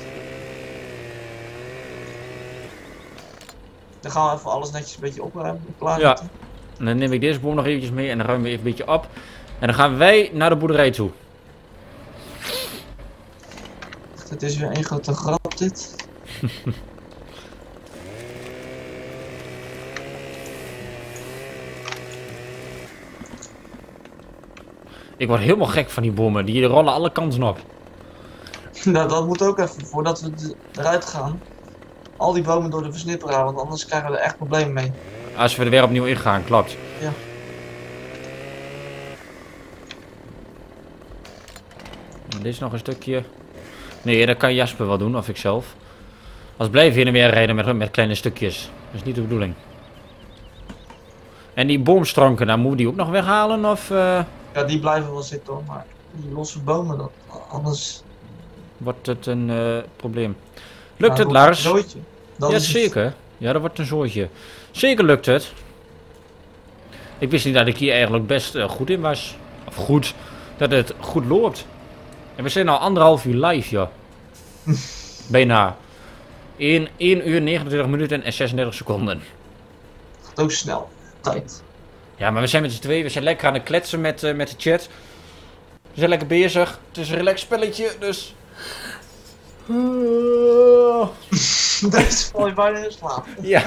Dan gaan we even alles netjes een beetje opruimen. Klaar. Ja. En dan neem ik deze boom nog eventjes mee en dan ruimen we even een beetje op. En dan gaan wij naar de boerderij toe. Het is weer één grote grap dit. Ik word helemaal gek van die bomen. Die rollen alle kanten op. Nou, dat moet ook even, voordat we eruit gaan. Al die bomen door de versnipperen halen, want anders krijgen we er echt problemen mee. Als we er weer opnieuw ingaan, klopt. Ja. Dit is nog een stukje. Nee, dat kan Jasper wel doen, of ik zelf. Als blijven hier en weer rijden met, met kleine stukjes. Dat is niet de bedoeling. En die boomstronken, dan moeten we die ook nog weghalen, of... Uh... Ja, die blijven wel zitten hoor, maar die losse bomen, dat, anders... Wordt het een uh, probleem. Lukt ja, het, Lars? Een zooitje. Dat Ja, is zeker. Het. Ja, dat wordt een zooitje. Zeker lukt het. Ik wist niet dat ik hier eigenlijk best uh, goed in was. Of goed. Dat het goed loopt. En we zijn al anderhalf uur live, joh. Bijna. één uur negenentwintig minuten en zesendertig seconden. Gaat ook snel. Tijd. Ja, maar we zijn met z'n tweeën. We zijn lekker aan het kletsen met, uh, met de chat. We zijn lekker bezig. Het is een relax spelletje, dus... Deze val je bijna in slaap. Ja.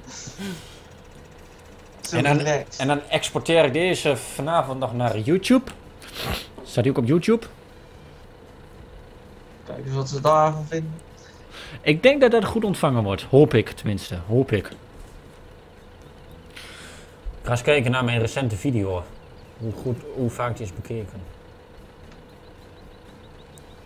Zo En dan, relaxed. en dan exporteer ik deze vanavond nog naar YouTube. Staat die ook op YouTube? Kijk eens wat ze daarvan vinden. Ik denk dat dat goed ontvangen wordt. Hoop ik tenminste. Hoop ik. Ik ga eens kijken naar mijn recente video. Hoe, goed, hoe vaak die is bekeken.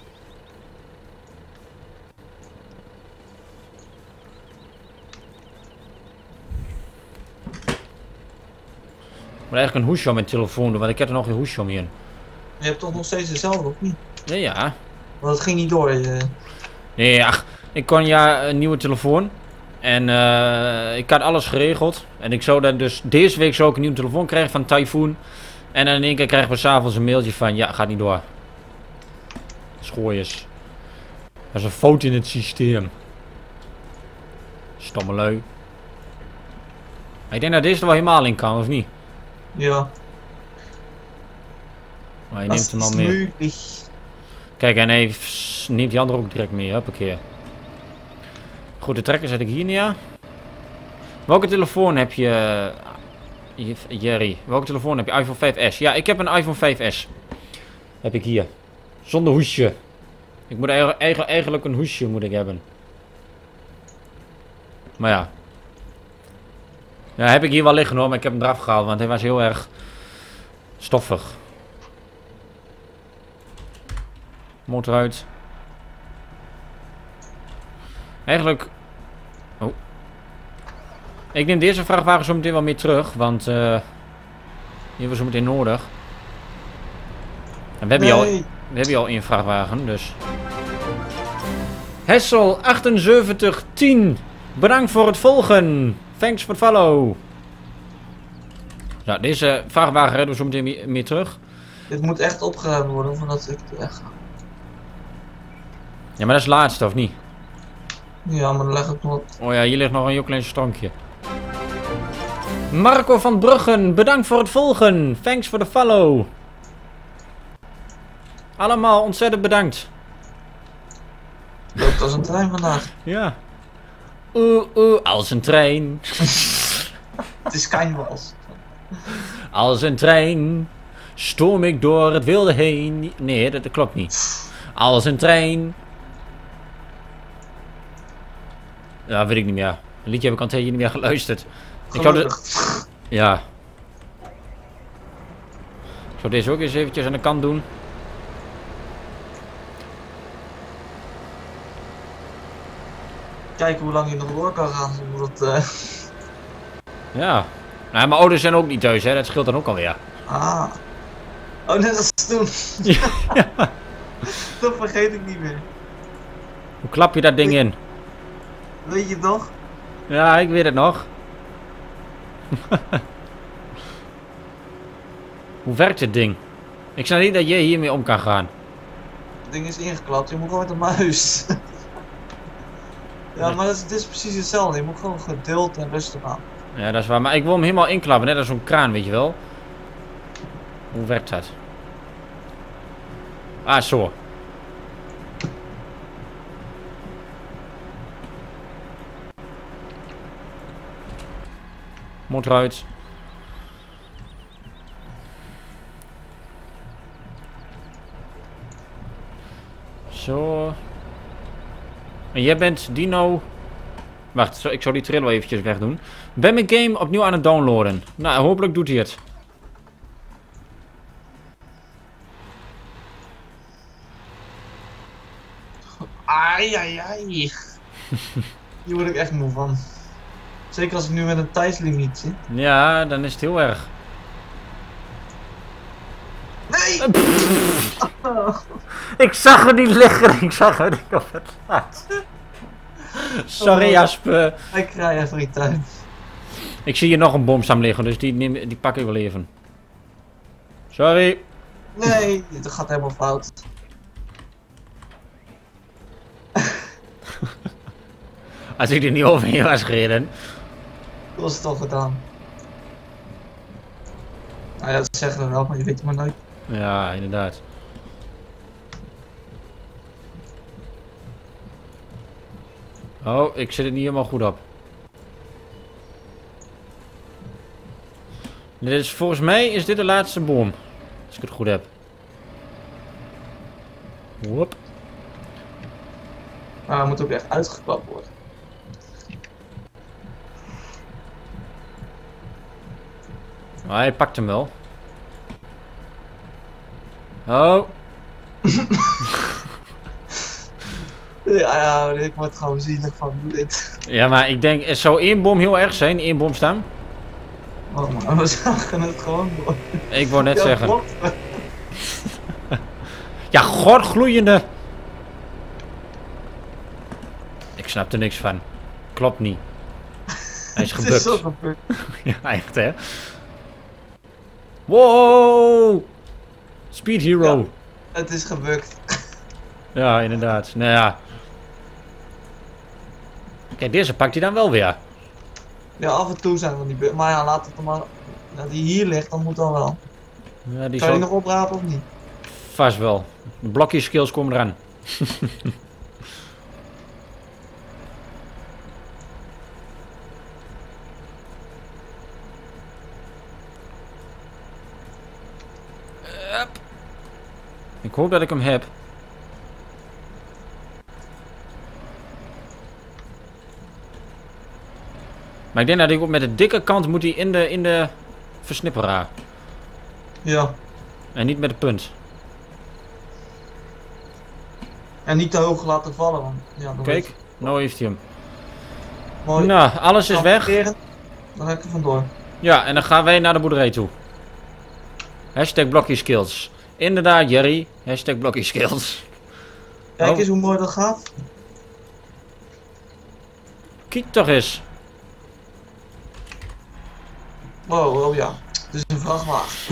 moet eigenlijk een hoesje om mijn telefoon doen, want ik heb er nog geen hoesje om hier. Je hebt toch nog steeds dezelfde, of niet? Ja, ja. Want het ging niet door. Je... Nee, ach, ik kon ja een nieuwe telefoon. En uh, ik had alles geregeld. En ik zou dan dus deze week zou ik een nieuwe telefoon krijgen van Typhoon. En dan in één keer krijgen we s'avonds een mailtje van ja, gaat niet door. Schooiers. Dat is een fout in het systeem. Stomme lui. Ik denk dat deze er wel helemaal in kan, of niet? Ja. Maar je neemt hem al mee. Kijk, en hij neemt die andere ook direct mee. Hoppakee. Goed, de trekker zet ik hier neer. Welke telefoon heb je, Jerry? Welke telefoon heb je? iPhone vijf S. Ja, ik heb een iPhone vijf S. Heb ik hier. Zonder hoesje. Ik moet eigenlijk, eigenlijk een hoesje moet ik hebben. Maar ja. Ja, heb ik hier wel liggen hoor, maar ik heb hem eraf gehaald, want hij was heel erg stoffig. Motor uit. Eigenlijk... Oh. Ik neem deze vrachtwagen zo meteen wel mee terug, want... Uh, die hebben we zo meteen nodig. En we hebben, nee. al, we hebben hier al één vrachtwagen, dus... Hessel achtenzeventig tien. Bedankt voor het volgen. Thanks for the follow. Nou, deze vrachtwagen redden we zo meteen mee, mee terug. Dit moet echt opgeruimd worden voordat ik weg ga. Ja, maar dat is het laatste, of niet? Ja, maar dan leg ik nog... Oh ja, hier ligt nog een heel klein stronkje. Marco van Bruggen, bedankt voor het volgen. Thanks for the follow. Allemaal ontzettend bedankt. Loopt als een trein vandaag. Ja. Oeh, oeh, als een trein. Het is Skywals. Als een trein stoom ik door het wilde heen. Nee, dat, dat klopt niet. Als een trein. Ja, weet ik niet meer. Een liedje heb ik al een tijdje niet meer geluisterd. Ik zou de... Ja. Ik zou deze ook eens eventjes aan de kant doen. Kijken hoe lang je nog door kan gaan zonder dat... Uh... Ja. Nou, mijn ouders zijn ook niet thuis, hè. Dat scheelt dan ook alweer. Ah. Oh, net als toen. Ja. Dat vergeet ik niet meer. Hoe klap je dat ding in? Weet je het nog? Ja, ik weet het nog. Hoe werkt dit ding? Ik snap niet dat jij hiermee om kan gaan. Het ding is ingeklapt, je moet gewoon met een muis. Ja, maar dat is, dit is precies hetzelfde. Je moet gewoon geduld en rustig aan. Ja, dat is waar. Maar ik wil hem helemaal inklappen, net als zo'n kraan, weet je wel. Hoe werkt dat? Ah, zo. Motor uit. Zo. En jij bent Dino... Wacht, ik zou die trailer wel eventjes wegdoen. Ben mijn game opnieuw aan het downloaden. Nou, hopelijk doet hij het. Ai, ai, ai. Hier word ik echt moe van. Zeker als ik nu met een tijdslimiet zit. Ja, dan is het heel erg. Nee! Ik zag er niet liggen, ik zag er niet op het laat. Sorry, oh, Jasper. Ik krijg even niet uit. Ik zie hier nog een bom staan liggen, dus die, neem, die pak ik wel even. Sorry. Nee, dit gaat helemaal fout. Als ik er niet overheen was gereden. Dat was het al gedaan. Nou ja, dat zeggen we wel, maar je weet het maar nooit. Ja, inderdaad. Oh, ik zit er niet helemaal goed op. Dit is, volgens mij is dit de laatste boom. Als ik het goed heb. Whoop. Maar hij moet ook echt uitgeklapt worden. Maar hij pakt hem wel. Oh. Ja, ja, ik word gewoon zielig van dit. Ja, maar ik denk, er zou één bom heel erg zijn, één bom staan. Oh man, we zagen het gewoon door. Ik wou net Ja, zeggen. klopt. Ja, godgloeiende. Ik snap er niks van. Klopt niet. Hij is Het is zo gebukt. gebeurd. Ja, echt hè. Wow. Speed Hero. Ja. Het is gebukt. Ja, inderdaad. Nou ja. Kijk, deze pakt hij dan wel weer. Ja, af en toe zijn er die bu- maar ja, laat het dan maar. Nou, die hier ligt, dan moet dan wel. Ja, die Kan je zal nog oprapen of niet? vast wel. De blokjes skills komen eraan. Hup. Ik hoop dat ik hem heb. Maar ik denk dat ik ook met de dikke kant moet hij in de, in de versnipperaar. Ja. En niet met de punt. En niet te hoog laten vallen, want ja, dan weet Kijk, je- nou heeft hij hem. Mooi. Nou, alles is weg. Parkeren, dan ga ik er vandoor. Ja, en dan gaan wij naar de boerderij toe. Hashtag blokje skills. Inderdaad, Jerry. Hashtag blokje skills. Kijk Oh. eens hoe mooi dat gaat. Kijk toch eens. Wow, oh ja. Het is een vrachtwagen.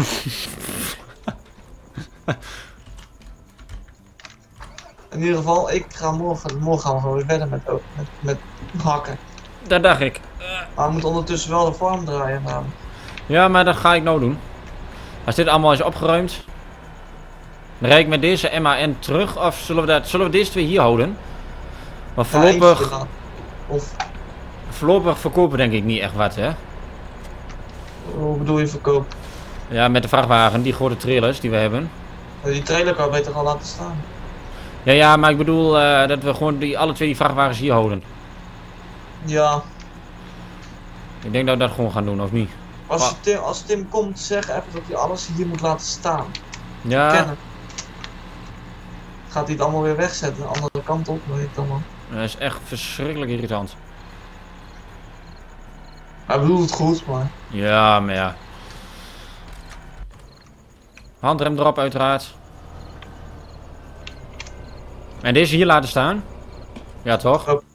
In ieder geval, ik ga morgen, morgen gaan we gewoon weer verder met, met, met hakken. Dat dacht ik. Maar we moeten ondertussen wel de farm draaien namelijk. Ja, maar dat ga ik nou doen. Als dit allemaal is opgeruimd. Dan rijd ik met deze M A N terug. Of zullen we, dat, zullen we deze twee hier houden? Maar Ja, eentje voorlopig, dan. Of, voorlopig verkopen denk ik niet echt wat, hè? hoe bedoel je verkoop? Ja, met de vrachtwagen, die grote trailers die we hebben. Die trailer kan beter al laten staan. Ja, ja, maar ik bedoel eh, dat we gewoon die, alle twee die vrachtwagens hier houden. Ja, Ik denk dat we dat gewoon gaan doen, of niet? als, Ah. Tim, als Tim komt, zeg even dat hij alles hier moet laten staan. Ja, Kennen. Gaat hij het allemaal weer wegzetten, de andere kant op, weet ik dan wel. dat is echt verschrikkelijk irritant. Hij bedoelt het goed, maar... Ja, maar ja. Handrem erop uiteraard. En deze hier laten staan. Ja, toch? Oh.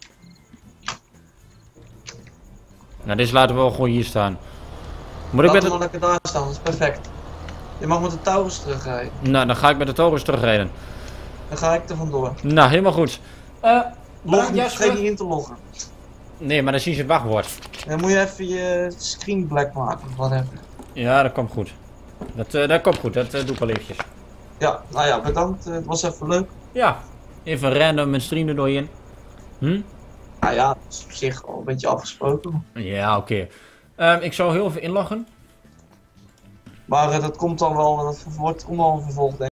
Nou, deze laten we wel gewoon hier staan. Moet ik Laat met hem de... maar lekker daar staan, dat is perfect. Je mag met de Taurus terugrijden. Nou, dan ga ik met de Taurus terugrijden. Dan ga ik er vandoor. Nou, helemaal goed. Eh, Log niet, vergeet niet in te loggen. Nee, maar dan zien ze het wachtwoord. Dan moet je even je screen black maken of wat even. Ja, dat komt goed. Dat, eh, dat komt goed, dat eh, doe ik wel eventjes. Ja, nou ja, bedankt. eh, Het was even leuk. Ja, even random een stream er doorheen. Hm? Nou ja, het is op zich al een beetje afgesproken. Ja, oké. Ehm, ik zou heel even inloggen. Maar eh, dat komt dan wel, dat vervolgt, komt wel een vervolg denk ik.